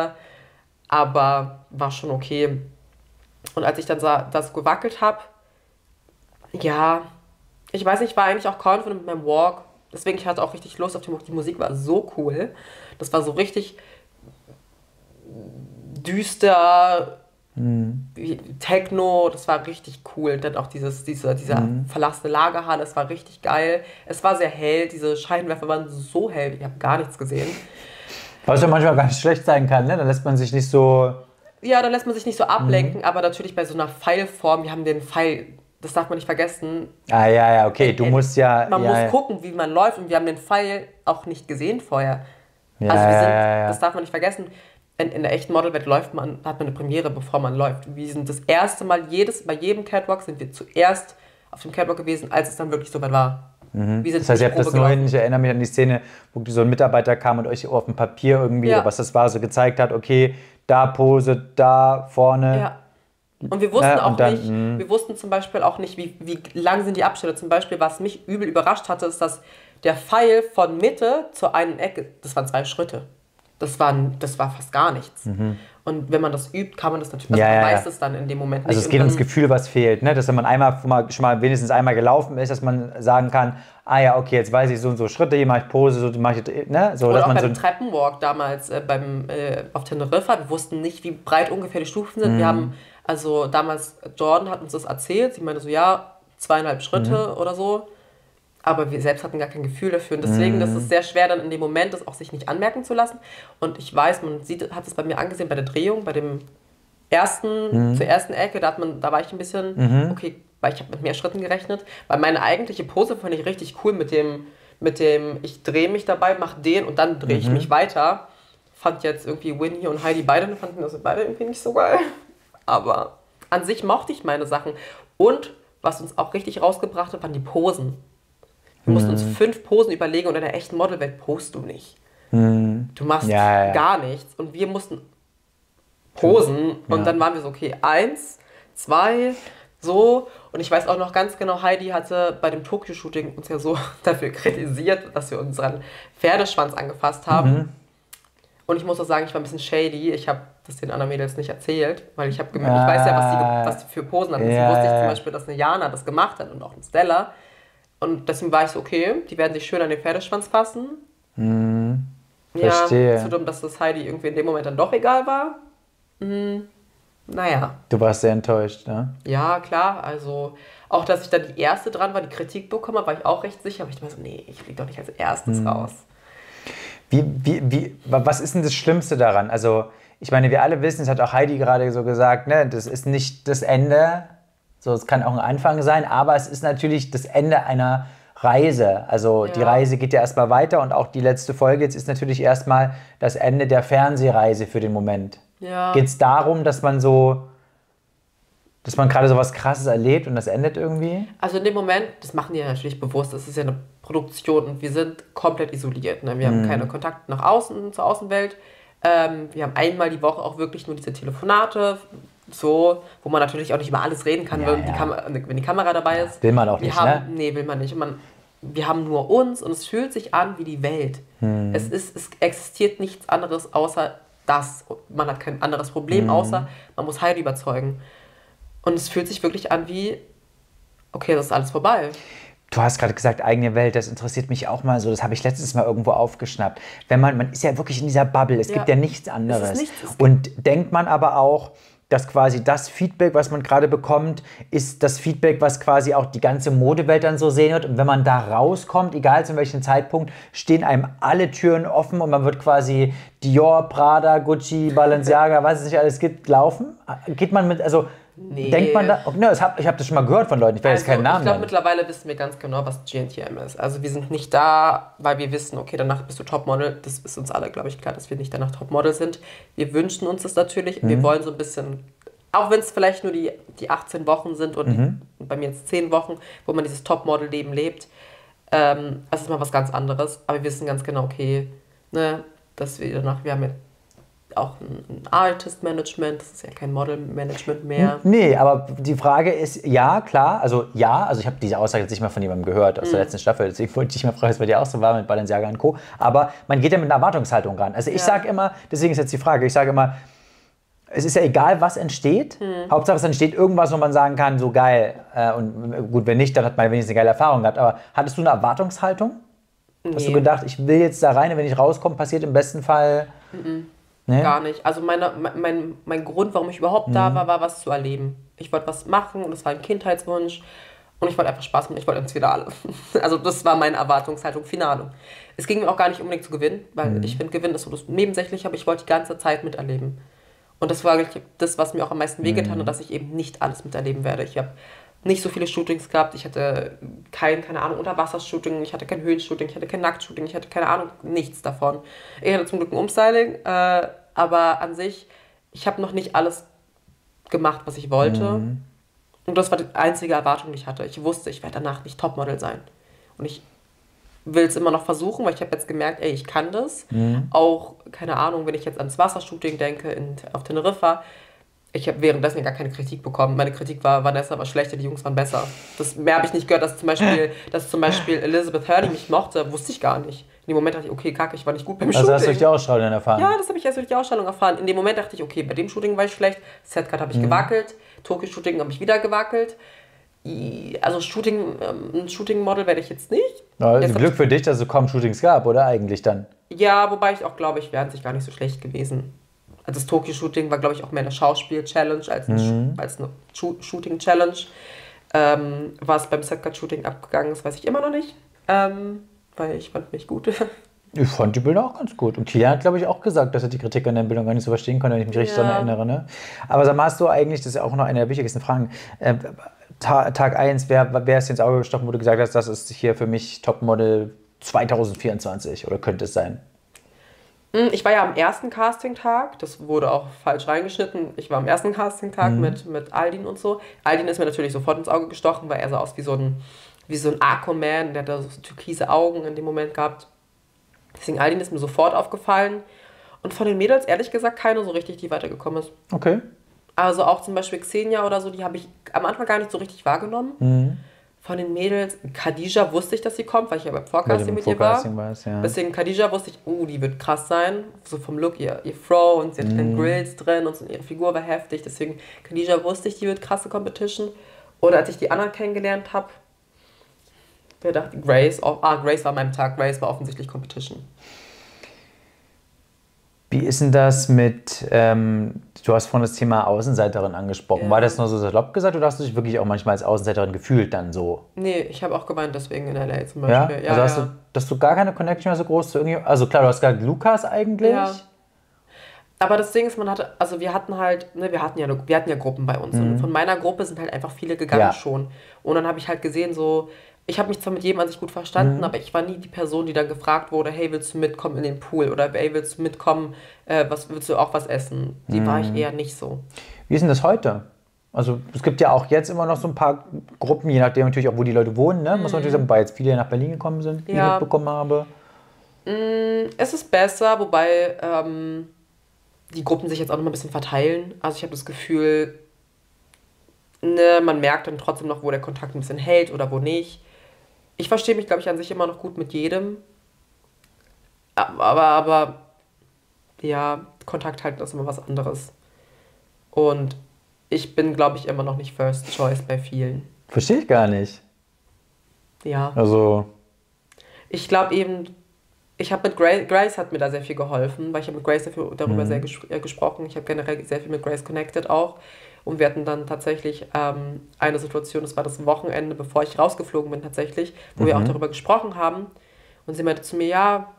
aber war schon okay. Und als ich dann das gewackelt habe, ja, ich weiß nicht, ich war eigentlich auch confident mit meinem Walk. Deswegen, ich hatte auch richtig Lust auf den Walk. Die Musik war so cool. Das war so richtig düster, Techno, das war richtig cool. Dann auch dieser verlassene Lagerhalle, das war richtig geil. Es war sehr hell, diese Scheinwerfer waren so hell, ich habe gar nichts gesehen. Was ja manchmal gar nicht schlecht sein kann, ne? Dann lässt man sich nicht so... Ja, dann lässt man sich nicht so ablenken, aber natürlich bei so einer Pfeilform, wir haben den Pfeil... Das darf man nicht vergessen. Ah, ja, okay, du musst ja... Man muss gucken, wie man läuft und wir haben den Pfeil auch nicht gesehen vorher. Ja, also das darf man nicht vergessen. In der echten Modelwelt hat man eine Premiere, bevor man läuft. Wir sind das erste Mal, bei jedem Catwalk sind wir zuerst auf dem Catwalk gewesen, als es dann wirklich so weit war. Das heißt, ihr habt das nur hin, ich erinnere mich an die Szene, wo so ein Mitarbeiter kam und euch auf dem Papier irgendwie, was das war, so gezeigt hat, okay, da Pose, da vorne. Ja. Und wir wussten wir wussten zum Beispiel auch nicht, wie lang sind die Abstände. Zum Beispiel, was mich übel überrascht hatte, ist, dass der Pfeil von Mitte zur einen Ecke, das waren 2 Schritte. das war fast gar nichts. Und wenn man das übt, kann man das natürlich, also man weiß es dann in dem Moment nicht. Also es geht ums Gefühl, was fehlt, ne? Dass wenn man schon mal wenigstens einmal gelaufen ist, dass man sagen kann, ah ja, okay, jetzt weiß ich so und so Schritte, hier mache ich Pose, so mache ich, ne? So, oder dass auch man beim so Treppenwalk damals auf Teneriffa, wir wussten nicht, wie breit ungefähr die Stufen sind. Wir haben, also damals, Jordan hat uns das erzählt, sie meinte so, ja, 2,5 Schritte oder so. Aber wir selbst hatten gar kein Gefühl dafür. Und deswegen, das ist sehr schwer, dann in dem Moment das auch sich nicht anmerken zu lassen. Und ich weiß, hat es bei mir angesehen bei der Drehung, bei dem zur ersten Ecke, da war ich ein bisschen, okay, weil ich habe mit mehr Schritten gerechnet. Weil meine eigentliche Pose fand ich richtig cool mit dem ich drehe mich dabei, mache den und dann drehe ich mich weiter. Fand jetzt irgendwie Winnie und Heidi fanden das beide irgendwie nicht so geil. Aber an sich mochte ich meine Sachen. Und was uns auch richtig rausgebracht hat, waren die Posen. Wir mussten uns 5 Posen überlegen und in der echten Modelwelt posst du nicht. Du machst gar nichts. Und wir mussten posen und dann waren wir so, okay, 1, 2, so. Und ich weiß auch noch ganz genau, Heidi hatte bei dem Tokio-Shooting uns ja so dafür kritisiert, dass wir unseren Pferdeschwanz angefasst haben. Und ich muss auch sagen, ich war ein bisschen shady. Ich habe das den anderen Mädels nicht erzählt, weil ich habe gemerkt, ich weiß ja, was die für Posen haben. Deswegen wusste ich zum Beispiel, dass eine Jana das gemacht hat und auch eine Stella. Und deswegen war ich so, okay, die werden sich schön an den Pferdeschwanz fassen. Verstehe. Ja, so dumm, dass das Heidi irgendwie in dem Moment dann doch egal war. Naja. Du warst sehr enttäuscht, ne? Ja, klar. Also auch, dass ich dann die erste dran war, die Kritik bekommen habe, war ich auch recht sicher. Aber ich dachte so, nee, ich fliege doch nicht als erstes raus. Was ist denn das Schlimmste daran? Also, ich meine, wir alle wissen, es hat auch Heidi gerade so gesagt, ne, das ist nicht das Ende. So, es kann auch ein Anfang sein, aber es ist natürlich das Ende einer Reise. Also die Reise geht ja erstmal weiter und auch die letzte Folge jetzt ist natürlich erstmal das Ende der Fernsehreise für den Moment. Ja. Geht es darum, dass man gerade so was Krasses erlebt und das endet irgendwie? Also in dem Moment, das machen die ja natürlich bewusst, das ist ja eine Produktion und wir sind komplett isoliert. Ne? Wir haben keine Kontakte nach außen, zur Außenwelt. Wir haben einmal die Woche auch wirklich nur diese Telefonate, so, wo man natürlich auch nicht über alles reden kann, wenn die Kamera dabei ist. Will man auch nicht, ne? Nee, will man nicht. Wir haben nur uns und es fühlt sich an wie die Welt. Es existiert nichts anderes außer das. Man hat kein anderes Problem, außer man muss Heidi überzeugen. Und es fühlt sich wirklich an wie, okay, das ist alles vorbei. Du hast gerade gesagt, eigene Welt, das interessiert mich auch mal so. Das habe ich letztes Mal irgendwo aufgeschnappt. Wenn man ist ja wirklich in dieser Bubble, es gibt ja nichts anderes. Und denkt man aber auch, dass quasi das Feedback, was man gerade bekommt, ist das Feedback, was quasi auch die ganze Modewelt dann so sehen wird. Und wenn man da rauskommt, egal zu welchem Zeitpunkt, stehen einem alle Türen offen und man wird quasi Dior, Prada, Gucci, Balenciaga, was es nicht alles gibt, laufen. Geht man mit, also nee. Denkt man da, ich habe das schon mal gehört von Leuten, ich werde jetzt keinen Namen Ich glaube, nennen. mittlerweile wissen wir ganz genau, was GNTM ist. Also wir sind nicht da, weil wir wissen, okay, danach bist du Topmodel. Das ist uns alle, glaube ich, klar, dass wir nicht danach Topmodel sind. Wir wünschen uns das natürlich. Wir wollen so ein bisschen, auch wenn es vielleicht nur die 18 Wochen sind und bei mir jetzt 10 Wochen, wo man dieses Topmodel-Leben lebt, das ist mal was ganz anderes. Aber wir wissen ganz genau, okay, ne, dass wir danach, wir haben ja auch ein Artist-Management, das ist ja kein Model-Management mehr. Nee, aber die Frage ist, ja, klar, also ich habe diese Aussage jetzt nicht mal von jemandem gehört aus der letzten Staffel, deswegen wollte ich mal fragen, was bei dir auch so war mit Balenciaga und Co., aber man geht ja mit einer Erwartungshaltung ran. Also ich sage immer, deswegen ist jetzt die Frage, ich sage immer, es ist ja egal, was entsteht, Hauptsache es entsteht irgendwas, wo man sagen kann, so geil, und gut, wenn nicht, dann hat man wenigstens eine geile Erfahrung gehabt, aber hattest du eine Erwartungshaltung? Nee. Hast du gedacht, ich will jetzt da rein und wenn ich rauskomme, passiert im besten Fall... Nee? Gar nicht. Also mein Grund, warum ich überhaupt da war was zu erleben. Ich wollte was machen und das war ein Kindheitswunsch und ich wollte einfach Spaß machen, ich wollte ins Finale. Also das war meine Erwartungshaltung, Finale. Es ging mir auch gar nicht unbedingt zu gewinnen, weil ich finde, Gewinnen ist so das nebensächlich, aber ich wollte die ganze Zeit miterleben. Und das war wirklich das, was mir auch am meisten wehgetan hat, dass ich eben nicht alles miterleben werde. Ich habe nicht so viele Shootings gehabt, ich hatte keine Ahnung, Unterwassershooting, ich hatte kein Höhenshooting, ich hatte kein Nacktshooting, ich hatte keine Ahnung, nichts davon. Ich hatte zum Glück ein Umstyling, aber an sich, ich habe noch nicht alles gemacht, was ich wollte. Und das war die einzige Erwartung, die ich hatte. Ich wusste, ich werde danach nicht Topmodel sein. Und ich will es immer noch versuchen, weil ich habe jetzt gemerkt, ey, ich kann das. Auch, keine Ahnung, wenn ich jetzt ans Wassershooting denke auf Teneriffa, Ich habe währenddessen ja gar keine Kritik bekommen. Meine Kritik war, Vanessa war schlechter, die Jungs waren besser. Mehr habe ich nicht gehört, dass zum Beispiel Elizabeth Hurley mich mochte, wusste ich gar nicht. In dem Moment dachte ich, okay, kacke, ich war nicht gut beim Shooting. Also hast du durch die Ausstrahlung dann erfahren? Ja, das habe ich erst durch die Ausstrahlung erfahren. In dem Moment dachte ich, okay, bei dem Shooting war ich schlecht, Setcard habe ich gewackelt, Tokio-Shooting habe ich wieder gewackelt. Also ein Shooting-Model werde ich jetzt nicht. Also Glück für dich, dass es kaum Shootings gab, oder eigentlich dann? Ja, wobei ich auch glaube, ich wäre an sich gar nicht so schlecht gewesen. Also das Tokio-Shooting war, glaube ich, auch mehr eine Schauspiel-Challenge als eine Shooting-Challenge. Was beim Setcard-Shooting abgegangen ist, weiß ich immer noch nicht. Weil ich fand mich gut. Ich fand die Bilder auch ganz gut. Und Kilian hat, glaube ich, auch gesagt, dass er die Kritik an den Bildern gar nicht so verstehen konnte, wenn ich mich richtig daran erinnere. Ne? Aber sag mal, hast du eigentlich, das ist ja auch noch eine der wichtigsten Fragen, Tag 1, wer ist dir ins Auge gestochen, wo du gesagt hast, das ist hier für mich Topmodel 2024 oder könnte es sein? Ich war ja am ersten Casting-Tag, das wurde auch falsch reingeschnitten. Ich war am ersten Casting-Tag mit Aldin und so. Aldin ist mir natürlich sofort ins Auge gestochen, weil er sah aus wie so ein Aquaman, der hat da so türkise Augen in dem Moment gehabt. Deswegen Aldin ist mir sofort aufgefallen. Und von den Mädels, ehrlich gesagt, keine so richtig, die weitergekommen ist. Okay. Also auch zum Beispiel Xenia oder so, die habe ich am Anfang gar nicht so richtig wahrgenommen. Von den Mädels, Khadija wusste ich, dass sie kommt, weil ich ja beim Forecasting mit ihr war. Deswegen Khadija wusste ich, die wird krass sein. So vom Look, ihr Fro und sie hat den Grills drin und so, ihre Figur war heftig. Deswegen Khadija wusste ich, die wird krasse Competition. Und als ich die anderen kennengelernt habe, wer dachte, Grace war an meinem Tag, Grace war offensichtlich Competition. Wie ist denn das mit, du hast vorhin das Thema Außenseiterin angesprochen. Ja. War das nur so salopp gesagt oder hast du dich wirklich auch manchmal als Außenseiterin gefühlt dann so? Nee, ich habe auch gemeint, deswegen in L.A. zum Beispiel. Ja? Also hast du gar keine Connection mehr so groß zu irgendwie, also klar, du hast gesagt Lukas eigentlich. Ja. Aber das Ding ist, wir hatten ja Gruppen bei uns. Und von meiner Gruppe sind halt einfach viele gegangen schon. Und dann habe ich halt gesehen, so, ich habe mich zwar mit jedem an sich gut verstanden, aber ich war nie die Person, die dann gefragt wurde, hey, willst du mitkommen in den Pool? Oder hey, willst du mitkommen, willst du auch was essen? Die war ich eher nicht so. Wie ist denn das heute? Also es gibt ja auch jetzt immer noch so ein paar Gruppen, je nachdem natürlich auch, wo die Leute wohnen, ne? Muss man natürlich sagen, weil jetzt viele nach Berlin gekommen sind, die ich mitbekommen habe. Es ist besser, wobei die Gruppen sich jetzt auch noch mal ein bisschen verteilen. Also ich habe das Gefühl, man merkt dann trotzdem noch, wo der Kontakt ein bisschen hält oder wo nicht. Ich verstehe mich, glaube ich, an sich immer noch gut mit jedem. Aber ja, Kontakt halten ist immer was anderes. Und ich bin, glaube ich, immer noch nicht First Choice bei vielen. Verstehe ich gar nicht. Ja. Also. Ich glaube eben, ich habe mit Grace hat mir da sehr viel geholfen, weil ich habe mit Grace darüber sehr gesprochen. Ich habe generell sehr viel mit Grace connected auch. Und wir hatten dann tatsächlich eine Situation, das war das Wochenende, bevor ich rausgeflogen bin tatsächlich, wo wir auch darüber gesprochen haben. Und sie meinte zu mir, ja,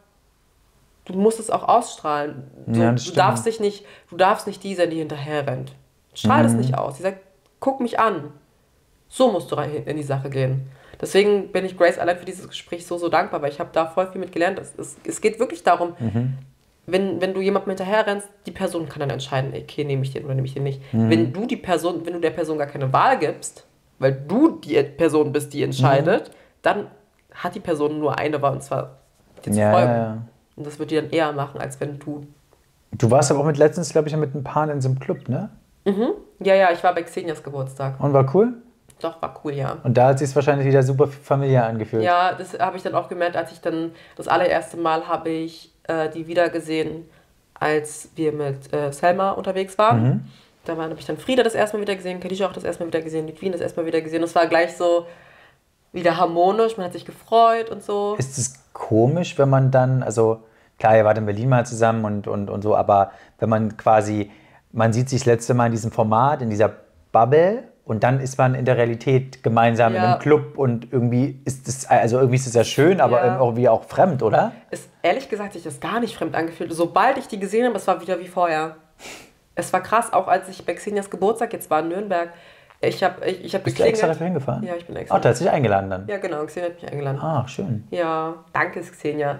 du musst es auch ausstrahlen. Du darfst nicht die sein, die hinterher rennt. Strahl das nicht aus. Sie sagt, guck mich an. So musst du rein in die Sache gehen. Deswegen bin ich Grace allein für dieses Gespräch so dankbar, weil ich habe da voll viel mit gelernt. Es geht wirklich darum, wenn du jemandem hinterher rennst, die Person kann dann entscheiden, okay, nehme ich den oder nehme ich den nicht. Wenn du der Person gar keine Wahl gibst, weil du die Person bist, die entscheidet, dann hat die Person nur eine Wahl, und zwar dir zu folgen. Ja. Und das wird die dann eher machen, als wenn du... Du warst aber auch letztens, glaube ich, mit ein paar in so einem Club, ne? Ja, ich war bei Xenias Geburtstag. Und war cool? Doch, war cool, ja. Und da hat sich es wahrscheinlich wieder super familiär angefühlt. Ja, das habe ich dann auch gemerkt, als ich dann das allererste Mal habe ich die wieder gesehen, als wir mit Selma unterwegs waren. Da habe ich dann Frieda das erste Mal wieder gesehen, Khadija auch das erste Mal wieder gesehen, Litwin das erste Mal wieder gesehen. Das war gleich so wieder harmonisch, man hat sich gefreut und so. Ist es komisch, wenn man dann, also klar, ihr wart in Berlin mal zusammen und so, aber wenn man quasi, man sieht sich das letzte Mal in diesem Format, in dieser Bubble, und dann ist man in der Realität gemeinsam in einem Club und irgendwie ist es ja schön, aber irgendwie auch fremd, oder? Ehrlich gesagt, sich das gar nicht fremd angefühlt. Sobald ich die gesehen habe, es war wieder wie vorher. Es war krass, auch als ich bei Xenias Geburtstag jetzt war in Nürnberg. Ich hab Bist du extra dafür hingefahren? Ja, ich bin extra. Oh, da hat sich eingeladen dann? Ja, genau, Xenia hat mich eingeladen. Ah, schön. Ja, danke Xenia.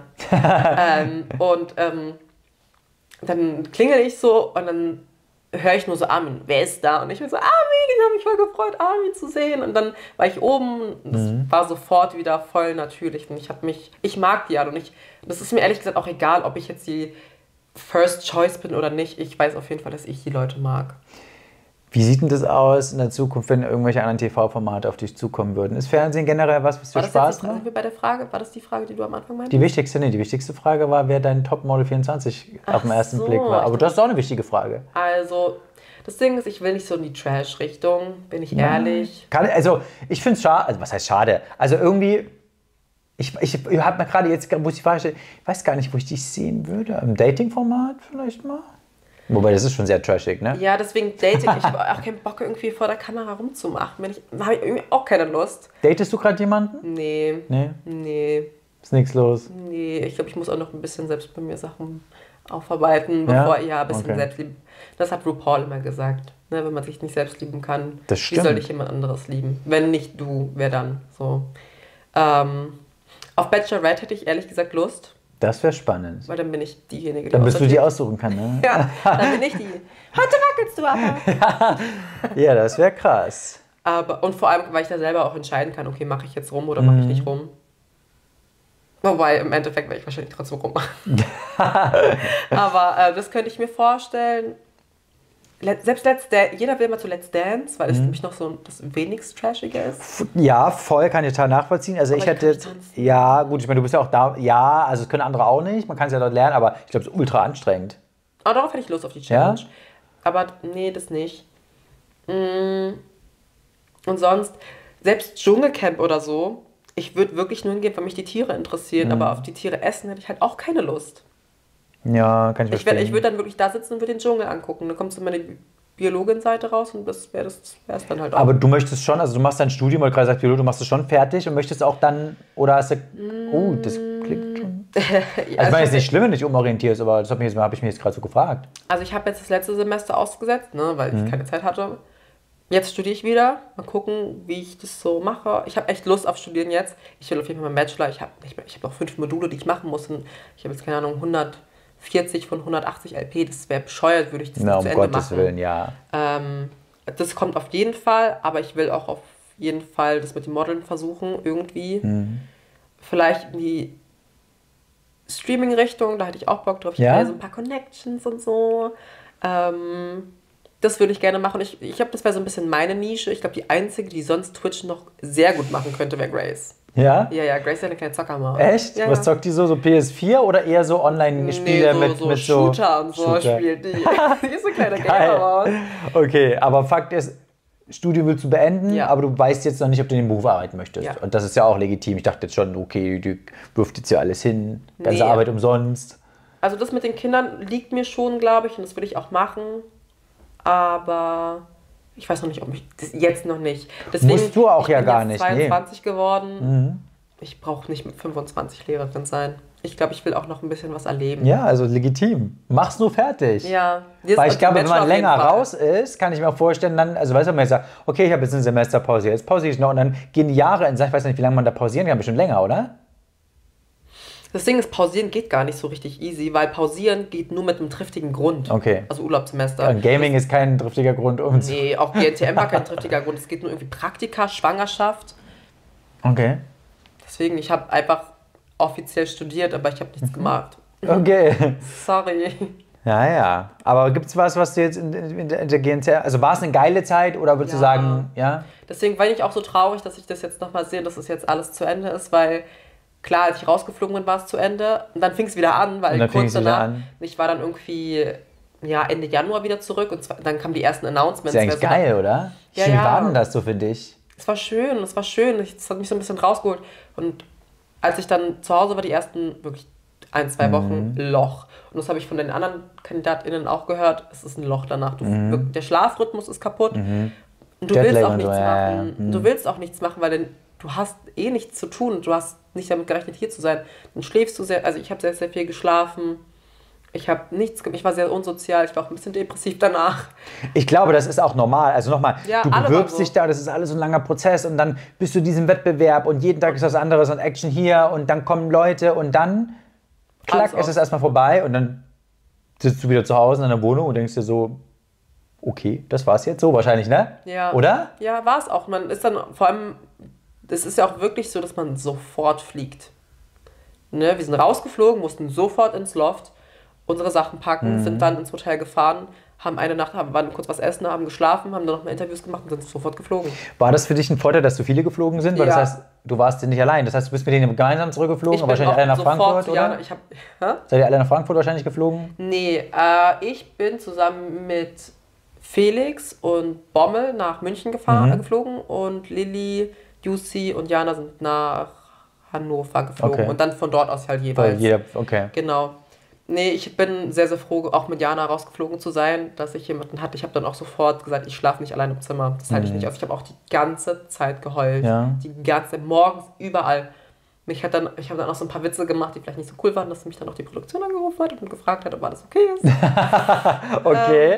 Dann klingel ich so und dann höre ich nur so, Armin, wer ist da? Und ich bin so, Armin, ich habe mich voll gefreut, Armin zu sehen. Und dann war ich oben, das war sofort wieder voll natürlich. Und ich mag die ja. Und das ist mir ehrlich gesagt auch egal, ob ich jetzt die First Choice bin oder nicht. Ich weiß auf jeden Fall, dass ich die Leute mag. Wie sieht denn das aus in der Zukunft, wenn irgendwelche anderen TV-Formate auf dich zukommen würden? Ist Fernsehen generell was dir Spaß macht? Bei der Frage, war das die Frage, die du am Anfang meintest? Die wichtigste Frage war, wer dein Topmodel 24 auf den ersten Blick war. Aber das ist auch eine wichtige Frage. Also, das Ding ist, ich will nicht so in die Trash-Richtung, bin ich ehrlich. Also, ich finde es schade, also was heißt schade? Also irgendwie, ich habe mir gerade jetzt, wo ich die Frage stelle, ich weiß gar nicht, wo ich dich sehen würde. Im Dating-Format vielleicht mal? Wobei, das ist schon sehr trashig, ne? Ja, deswegen Dating. Ich habe auch keinen Bock, irgendwie vor der Kamera rumzumachen. Da habe ich irgendwie auch keine Lust. Datest du gerade jemanden? Nee. Nee. Ist nichts los? Nee, ich glaube, ich muss auch noch ein bisschen selbst bei mir Sachen aufarbeiten, bevor ein bisschen Selbstliebe. Das hat RuPaul immer gesagt. Ne, wenn man sich nicht selbst lieben kann, das wie soll dich jemand anderes lieben? Wenn nicht du, wer dann? So. Auf Bachelorette hätte ich ehrlich gesagt Lust. Das wäre spannend. Weil dann bin ich diejenige, die dann bist du die aussuchen kann, ne? Ja, dann bin ich die. Heute wackelst du aber. Ja, das wäre krass. Und vor allem, weil ich da selber auch entscheiden kann, okay, mache ich jetzt rum oder mache ich nicht rum. Wobei, im Endeffekt werde ich wahrscheinlich trotzdem rummachen. Aber das könnte ich mir vorstellen. Selbst jeder will mal zu Let's Dance, weil es nämlich noch so das wenigst Trashige ist. Ja, voll, kann ich total nachvollziehen. Also ich hätte, ja gut, ich meine, du bist ja auch da, ja, also das können andere auch nicht, man kann es ja dort lernen, aber ich glaube, es ist ultra anstrengend. Aber darauf hätte ich Lust auf die Challenge. Ja? Aber nee, das nicht. Und sonst, selbst Dschungelcamp oder so, ich würde wirklich nur hingehen, weil mich die Tiere interessieren, aber auf die Tiere essen hätte ich halt auch keine Lust. Ja, kann ich verstehen. Ich würde dann wirklich da sitzen und würde den Dschungel angucken. Dann kommt so meine Biologin-Seite raus und das wäre dann halt auch. Aber du möchtest schon, also du machst dein Studium, weil du gerade sagst, Biologe, du machst es schon fertig und möchtest auch dann, oder hast du, das klingt schon. Ich meine, es ist nicht schlimm, wenn du dich umorientierst, aber das habe ich mich jetzt gerade so gefragt. Also ich habe jetzt das letzte Semester ausgesetzt, ne, weil ich keine Zeit hatte. Jetzt studiere ich wieder. Mal gucken, wie ich das so mache. Ich habe echt Lust auf Studieren jetzt. Ich will auf jeden Fall meinen Bachelor. Ich habe noch 5 Module, die ich machen muss. Und ich habe jetzt, keine Ahnung, 140 von 180 LP. Das wäre bescheuert, würde ich das nicht zu Ende machen. Um Gottes Willen, ja. Das kommt auf jeden Fall. Aber ich will auch auf jeden Fall das mit dem Modeln versuchen, irgendwie. Vielleicht in die Streaming-Richtung, da hätte ich auch Bock drauf. Ich habe so ein paar Connections und so. Das würde ich gerne machen. Ich glaube, das wäre so ein bisschen meine Nische. Ich glaube, die einzige, die sonst Twitch noch sehr gut machen könnte, wäre Grace. Ja? Ja, Grace ist eine kleine Zockermaus. Echt? Ja, was zockt die so PS4 oder eher so Online-Spiele mit so Shooter und so spielt die. Die ist eine kleine Gamermaus. Okay, aber Fakt ist, Studium willst du beenden, aber du weißt jetzt noch nicht, ob du in den Beruf arbeiten möchtest. Ja. Und das ist ja auch legitim. Ich dachte jetzt schon, okay, du wirft jetzt ja alles hin, ganze Arbeit umsonst. Also das mit den Kindern liegt mir schon, glaube ich, und das will ich auch machen. Aber ich weiß noch nicht, ob ich das jetzt noch nicht. Deswegen, musst du auch ja gar nicht. Ich bin jetzt 22 geworden. Ich brauche nicht mit 25 Lehrerin sein. Ich glaube, ich will auch noch ein bisschen was erleben. Ja, also legitim. Mach's nur fertig. Ja. Weil ich glaube, wenn man länger raus ist, kann ich mir auch vorstellen, dann, also weißt du, wenn man jetzt sagt, okay, ich habe jetzt ein Semester pausiert, jetzt pausiere ich noch und dann gehen die Jahre ins, ich weiß nicht, wie lange man da pausieren kann, bestimmt länger, oder? Das Ding ist, pausieren geht gar nicht so richtig easy, weil pausieren geht nur mit einem triftigen Grund. Okay. Also Urlaubssemester. Ja, und Gaming ist kein triftiger Grund. Nee, auch GNTM war kein triftiger Grund. Es geht nur irgendwie Praktika, Schwangerschaft. Okay. Deswegen, ich habe einfach offiziell studiert, aber ich habe nichts gemacht. Okay. Sorry. Ja. Aber gibt es was du jetzt in der GNTM, also war es eine geile Zeit oder würdest du sagen, ja? Deswegen war ich auch so traurig, dass ich das jetzt nochmal sehe, dass es jetzt alles zu Ende ist, weil klar, als ich rausgeflogen bin, war es zu Ende. Und dann fing es wieder an, weil kurz danach, ich war dann irgendwie Ende Januar wieder zurück und dann kamen die ersten Announcements. Das ist eigentlich geil, oder? Wie war denn das so für dich? Es war schön. Es hat mich so ein bisschen rausgeholt. Und als ich dann zu Hause war, die ersten wirklich 1-2 Wochen Loch. Und das habe ich von den anderen KandidatInnen auch gehört. Es ist ein Loch danach. Der Schlafrhythmus ist kaputt. Und du willst auch nichts machen. Du willst auch nichts machen, weil du hast eh nichts zu tun. Du hast nicht damit gerechnet, hier zu sein. Dann schläfst du sehr, also ich habe sehr, sehr viel geschlafen. Ich war sehr unsozial, ich war auch ein bisschen depressiv danach. Ich glaube, das ist auch normal. Also nochmal, du bewirbst dich da, das ist alles so ein langer Prozess und dann bist du in diesem Wettbewerb und jeden Tag ist was anderes und Action hier und dann kommen Leute und dann, klack, ist es erstmal vorbei und dann sitzt du wieder zu Hause in deiner Wohnung und denkst dir so, okay, das war's jetzt so wahrscheinlich, ne? Ja. Oder? Ja, war es auch. Man ist dann vor allem, das ist ja auch wirklich so, dass man sofort fliegt. Ne? Wir sind rausgeflogen, mussten sofort ins Loft, unsere Sachen packen, sind dann ins Hotel gefahren, haben eine Nacht, waren kurz was essen, haben geschlafen, haben dann noch mal Interviews gemacht und sind sofort geflogen. War das für dich ein Vorteil, dass so viele geflogen sind? Weil Ja. das heißt, du warst nicht allein. Das heißt, du bist mit denen gemeinsam zurückgeflogen, aber wahrscheinlich alle nach Frankfurt, oder? Seid ihr alle nach Frankfurt wahrscheinlich geflogen? Nee, ich bin zusammen mit Felix und Bommel nach München geflogen und Lilly, Jussi und Jana sind nach Hannover geflogen. Okay. Und dann von dort aus halt jeweils. Okay. Genau. Nee, ich bin sehr, sehr froh, auch mit Jana rausgeflogen zu sein, dass ich jemanden hatte. Ich habe dann auch sofort gesagt, ich schlafe nicht allein im Zimmer. Das halte ich nicht aus. Ich habe auch die ganze Zeit geheult. Ja. Die ganze Zeit, morgens, überall. Ich habe dann auch so ein paar Witze gemacht, die vielleicht nicht so cool waren, dass mich dann auch die Produktion angerufen hat und gefragt hat, ob alles okay ist. Okay.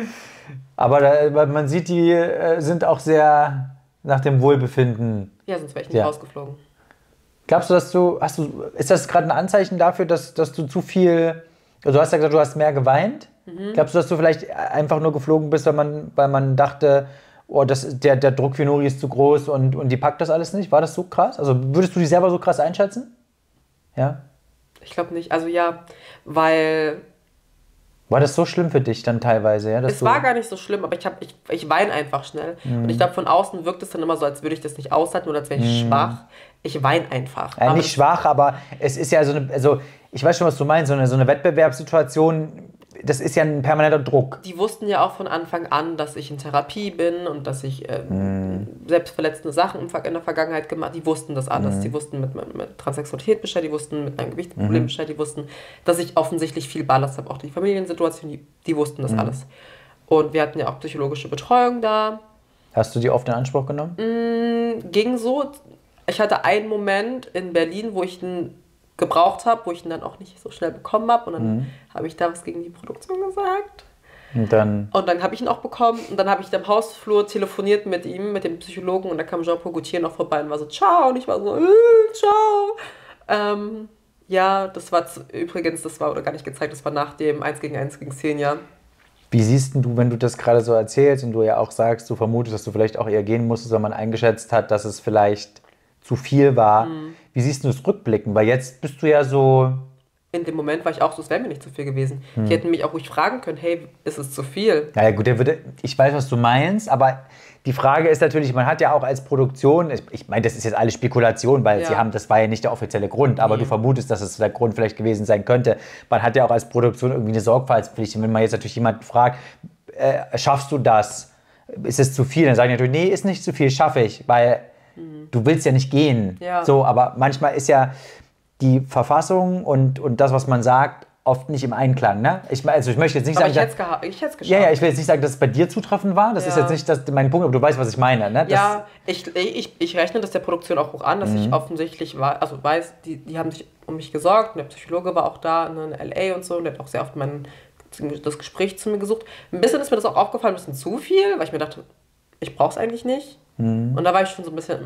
Aber man sieht, die sind auch sehr nach dem Wohlbefinden. Ja, sonst wäre ich nicht rausgeflogen. Glaubst du, ist das gerade ein Anzeichen dafür, dass du zu viel, also du hast ja gesagt, du hast mehr geweint. Glaubst du, dass du vielleicht einfach nur geflogen bist, weil man dachte, oh, der Druck für Nuri ist zu groß und die packt das alles nicht? War das so krass? Also würdest du dich selber so krass einschätzen? Ja? Ich glaube nicht. Also ja, weil... War das so schlimm für dich dann teilweise? Ja, es war gar nicht so schlimm, aber ich weine einfach schnell. Und ich glaube, von außen wirkt es dann immer so, als würde ich das nicht aushalten oder als wäre ich schwach. Ich weine einfach. Ja, nicht schwach, aber es ist ja also ich weiß schon, was du meinst, so eine Wettbewerbssituation, das ist ja ein permanenter Druck. Die wussten ja auch von Anfang an, dass ich in Therapie bin und dass ich selbstverletzende Sachen in der Vergangenheit gemacht habe. Die wussten das alles. Die wussten mit Transsexualität Bescheid, die wussten mit meinem Gewichtsproblem Bescheid, die wussten, dass ich offensichtlich viel Ballast habe. Auch die Familiensituation, die wussten das alles. Und wir hatten ja auch psychologische Betreuung da. Hast du die oft in Anspruch genommen? Ging so. Ich hatte einen Moment in Berlin, wo ich ihn gebraucht habe, wo ich ihn dann auch nicht so schnell bekommen habe. Und dann habe ich da was gegen die Produktion gesagt. Und dann habe ich ihn auch bekommen. Und dann habe ich im Hausflur telefoniert mit ihm, mit dem Psychologen. Und da kam Jean-Paul Gaultier noch vorbei und war so, ciao. Und ich war so, ciao. Ja, das war wurde gar nicht gezeigt, das war nach dem 1 gegen 1 gegen 10 Jahren. Wie siehst du, wenn du das gerade so erzählst und du ja auch sagst, du vermutest, dass du vielleicht auch eher gehen musstest, weil man eingeschätzt hat, dass es vielleicht zu viel war. Wie siehst du das rückblicken? Weil jetzt bist du ja so... In dem Moment war ich auch so, es wäre mir nicht zu viel gewesen. Die hätten mich auch ruhig fragen können, hey, ist es zu viel? Ja gut, ich weiß, was du meinst, aber die Frage ist natürlich, man hat ja auch als Produktion, ich meine, das ist jetzt alles Spekulation, weil das war ja nicht der offizielle Grund, aber du vermutest, dass es der Grund vielleicht gewesen sein könnte. Man hat ja auch als Produktion irgendwie eine Sorgfaltspflicht. Und wenn man jetzt natürlich jemanden fragt, schaffst du das? Ist es zu viel? Dann sagen die natürlich, nee, ist nicht zu viel, schaffe ich, weil du willst ja nicht gehen. Ja. So, aber manchmal ist ja die Verfassung und das, was man sagt, oft nicht im Einklang. Ne? Ich möchte jetzt nicht sagen... ich hätte es geschafft. Ja, ich will jetzt nicht sagen, dass es bei dir zutreffend war. Das ist jetzt nicht mein Punkt, aber du weißt, was ich meine. Ne? Ich rechne das der Produktion auch hoch an, dass ich offensichtlich weiß, die haben sich um mich gesorgt. Und der Psychologe war auch da in L.A. und so. Und der hat auch sehr oft das Gespräch zu mir gesucht. Ein bisschen ist mir das auch aufgefallen, ein bisschen zu viel, weil ich mir dachte, ich brauche es eigentlich nicht. Und da war ich schon so ein bisschen...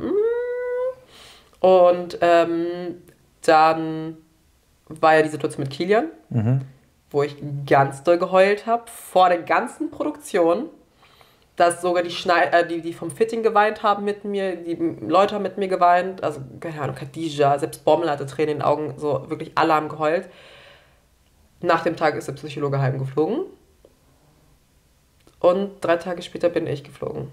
Und dann war ja die Situation mit Kilian, wo ich ganz doll geheult habe, vor der ganzen Produktion, dass sogar die vom Fitting geweint haben mit mir, die Leute haben mit mir geweint, also keine Ahnung, Khadija, selbst Bommel hatte Tränen in den Augen, so wirklich alle haben geheult. Nach dem Tag ist der Psychologe heimgeflogen und 3 Tage später bin ich geflogen.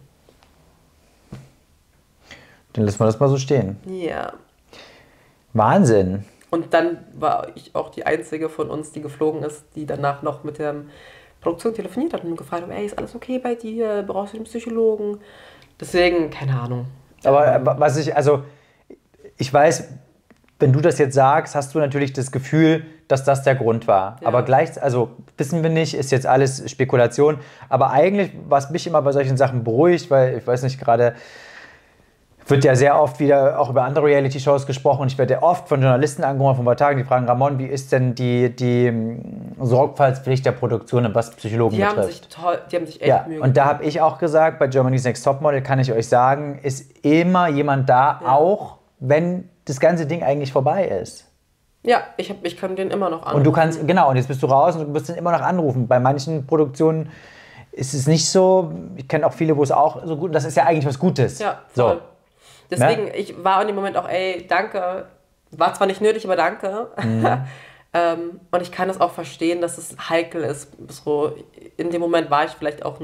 Dann lassen wir das mal so stehen. Ja. Wahnsinn. Und dann war ich auch die Einzige von uns, die geflogen ist, die danach noch mit der Produktion telefoniert hat und gefragt hat, ey, ist alles okay bei dir? Brauchst du den Psychologen? Deswegen, keine Ahnung. Aber ich weiß, wenn du das jetzt sagst, hast du natürlich das Gefühl, dass das der Grund war. Ja. Aber wissen wir nicht, ist jetzt alles Spekulation. Aber eigentlich, was mich immer bei solchen Sachen beruhigt, weil ich weiß nicht, gerade wird ja sehr oft wieder auch über andere Reality-Shows gesprochen. Und ich werde ja oft von Journalisten angerufen, von ein paar Tagen, die fragen, Ramon, wie ist denn die Sorgfaltspflicht der Produktion und was Psychologen betrifft? Die haben sich echt Mühe gegeben. Und da habe ich auch gesagt, bei Germany's Next Topmodel kann ich euch sagen, ist immer jemand da, auch wenn das ganze Ding eigentlich vorbei ist. Ja, ich kann den immer noch anrufen. Und du kannst, genau, und jetzt bist du raus und du musst den immer noch anrufen. Bei manchen Produktionen ist es nicht so. Ich kenne auch viele, wo es auch so gut ist. Das ist ja eigentlich was Gutes. Ja, voll. So. Deswegen, ich war in dem Moment auch, ey, danke. War zwar nicht nötig, aber danke. Und ich kann es auch verstehen, dass es heikel ist. So, in dem Moment war ich vielleicht auch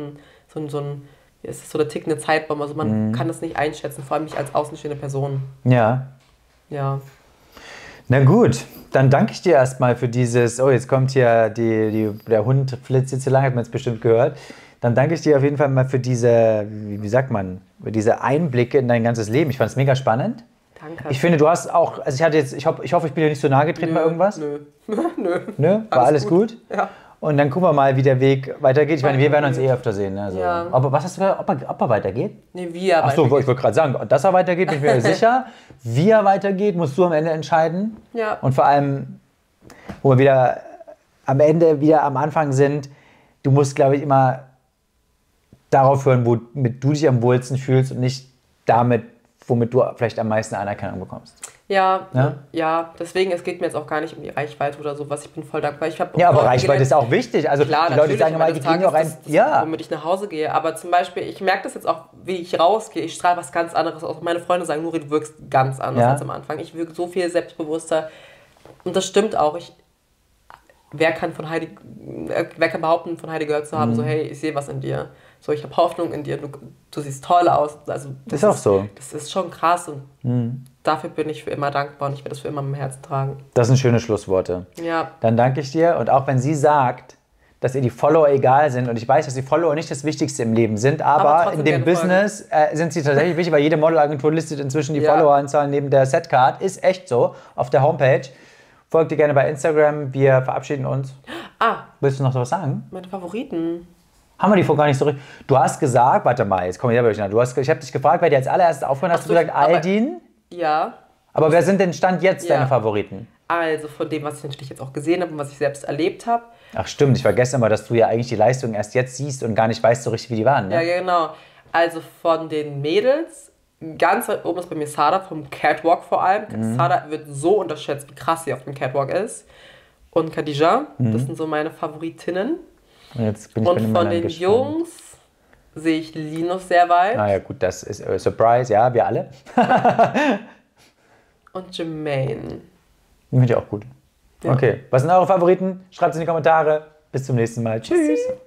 es ist so eine tickende Zeitbombe. Also man kann es nicht einschätzen, vor allem nicht als außenstehende Person. Ja. Ja. Na gut, dann danke ich dir erstmal für dieses, oh, jetzt kommt hier der Hund flitzt jetzt so lang, hat man es bestimmt gehört. Dann danke ich dir auf jeden Fall mal für diese, wie sagt man, für diese Einblicke in dein ganzes Leben. Ich fand es mega spannend. Danke. Ich finde, du hast auch, also ich hoffe, ich bin dir nicht so nahe getreten bei irgendwas. Nö. Nö. Nö? War alles gut? Ja. Und dann gucken wir mal, wie der Weg weitergeht. Ich meine, wir werden uns öfter sehen. Ne? Also, Ja. was hast du gesagt? Ob er weitergeht? Nee, wie er Achso, weitergeht. ich wollte gerade sagen, dass er weitergeht, bin ich mir sicher. Wie er weitergeht, musst du am Ende entscheiden. Ja. Und vor allem, wo wir wieder am Ende, wieder am Anfang sind, du musst, glaube ich, immer darauf hören, womit du dich am wohlsten fühlst und nicht damit, womit du vielleicht am meisten Anerkennung bekommst. Ja, Ja? ja, deswegen, es geht mir jetzt auch gar nicht um die Reichweite oder sowas. Ich bin voll dankbar. Ja, aber Reichweite ist auch wichtig. Also klar, die Leute sagen immer, die kriegen auch ein... Ja. Womit ich nach Hause gehe. Aber zum Beispiel, ich merke das jetzt auch, wie ich rausgehe. Ich strahle was ganz anderes aus. Meine Freunde sagen, Nuri, du wirkst ganz anders als am Anfang. Ich wirke so viel selbstbewusster. Und das stimmt auch. Wer kann behaupten, von Heidi gehört zu haben, so, hey, ich sehe was in dir. So, ich habe Hoffnung in dir, du siehst toll aus. Also, das ist auch so. Das ist schon krass und dafür bin ich für immer dankbar und ich werde das für immer im Herzen tragen. Das sind schöne Schlussworte. Ja. Dann danke ich dir. Und auch wenn sie sagt, dass ihr die Follower egal sind, und ich weiß, dass die Follower nicht das Wichtigste im Leben sind, aber in dem Business sind sie tatsächlich wichtig, weil jede Modelagentur listet inzwischen die Followeranzahl neben der Setcard. Ist echt so, auf der Homepage. Folgt ihr gerne bei Instagram. Wir verabschieden uns. Willst du noch was sagen? Meine Favoriten. Haben wir die vor gar nicht so richtig. Du hast gesagt, warte mal, jetzt komme ich selber durcheinander. Ich habe dich gefragt, wer dir als allererstes aufgehört hast, du gesagt Aldin. Ja. Aber wer sind denn Stand jetzt deine Favoriten? Also von dem, was ich natürlich jetzt auch gesehen habe und was ich selbst erlebt habe. Ach stimmt, ich vergesse immer, dass du ja eigentlich die Leistung erst jetzt siehst und gar nicht weißt so richtig, wie die waren. Ne? Ja, genau. Also von den Mädels, ganz weit oben ist bei mir Sada, vom Catwalk vor allem. Sada wird so unterschätzt, wie krass sie auf dem Catwalk ist. Und Khadija, das sind so meine Favoritinnen. Und jetzt bin ich Und von den Jungs sehe ich Linus sehr weit. Ah ja gut, das ist Surprise, ja, wir alle. Und Jermaine. Die finde ich auch gut. Ja. Okay, was sind eure Favoriten? Schreibt es in die Kommentare. Bis zum nächsten Mal. Tschüss.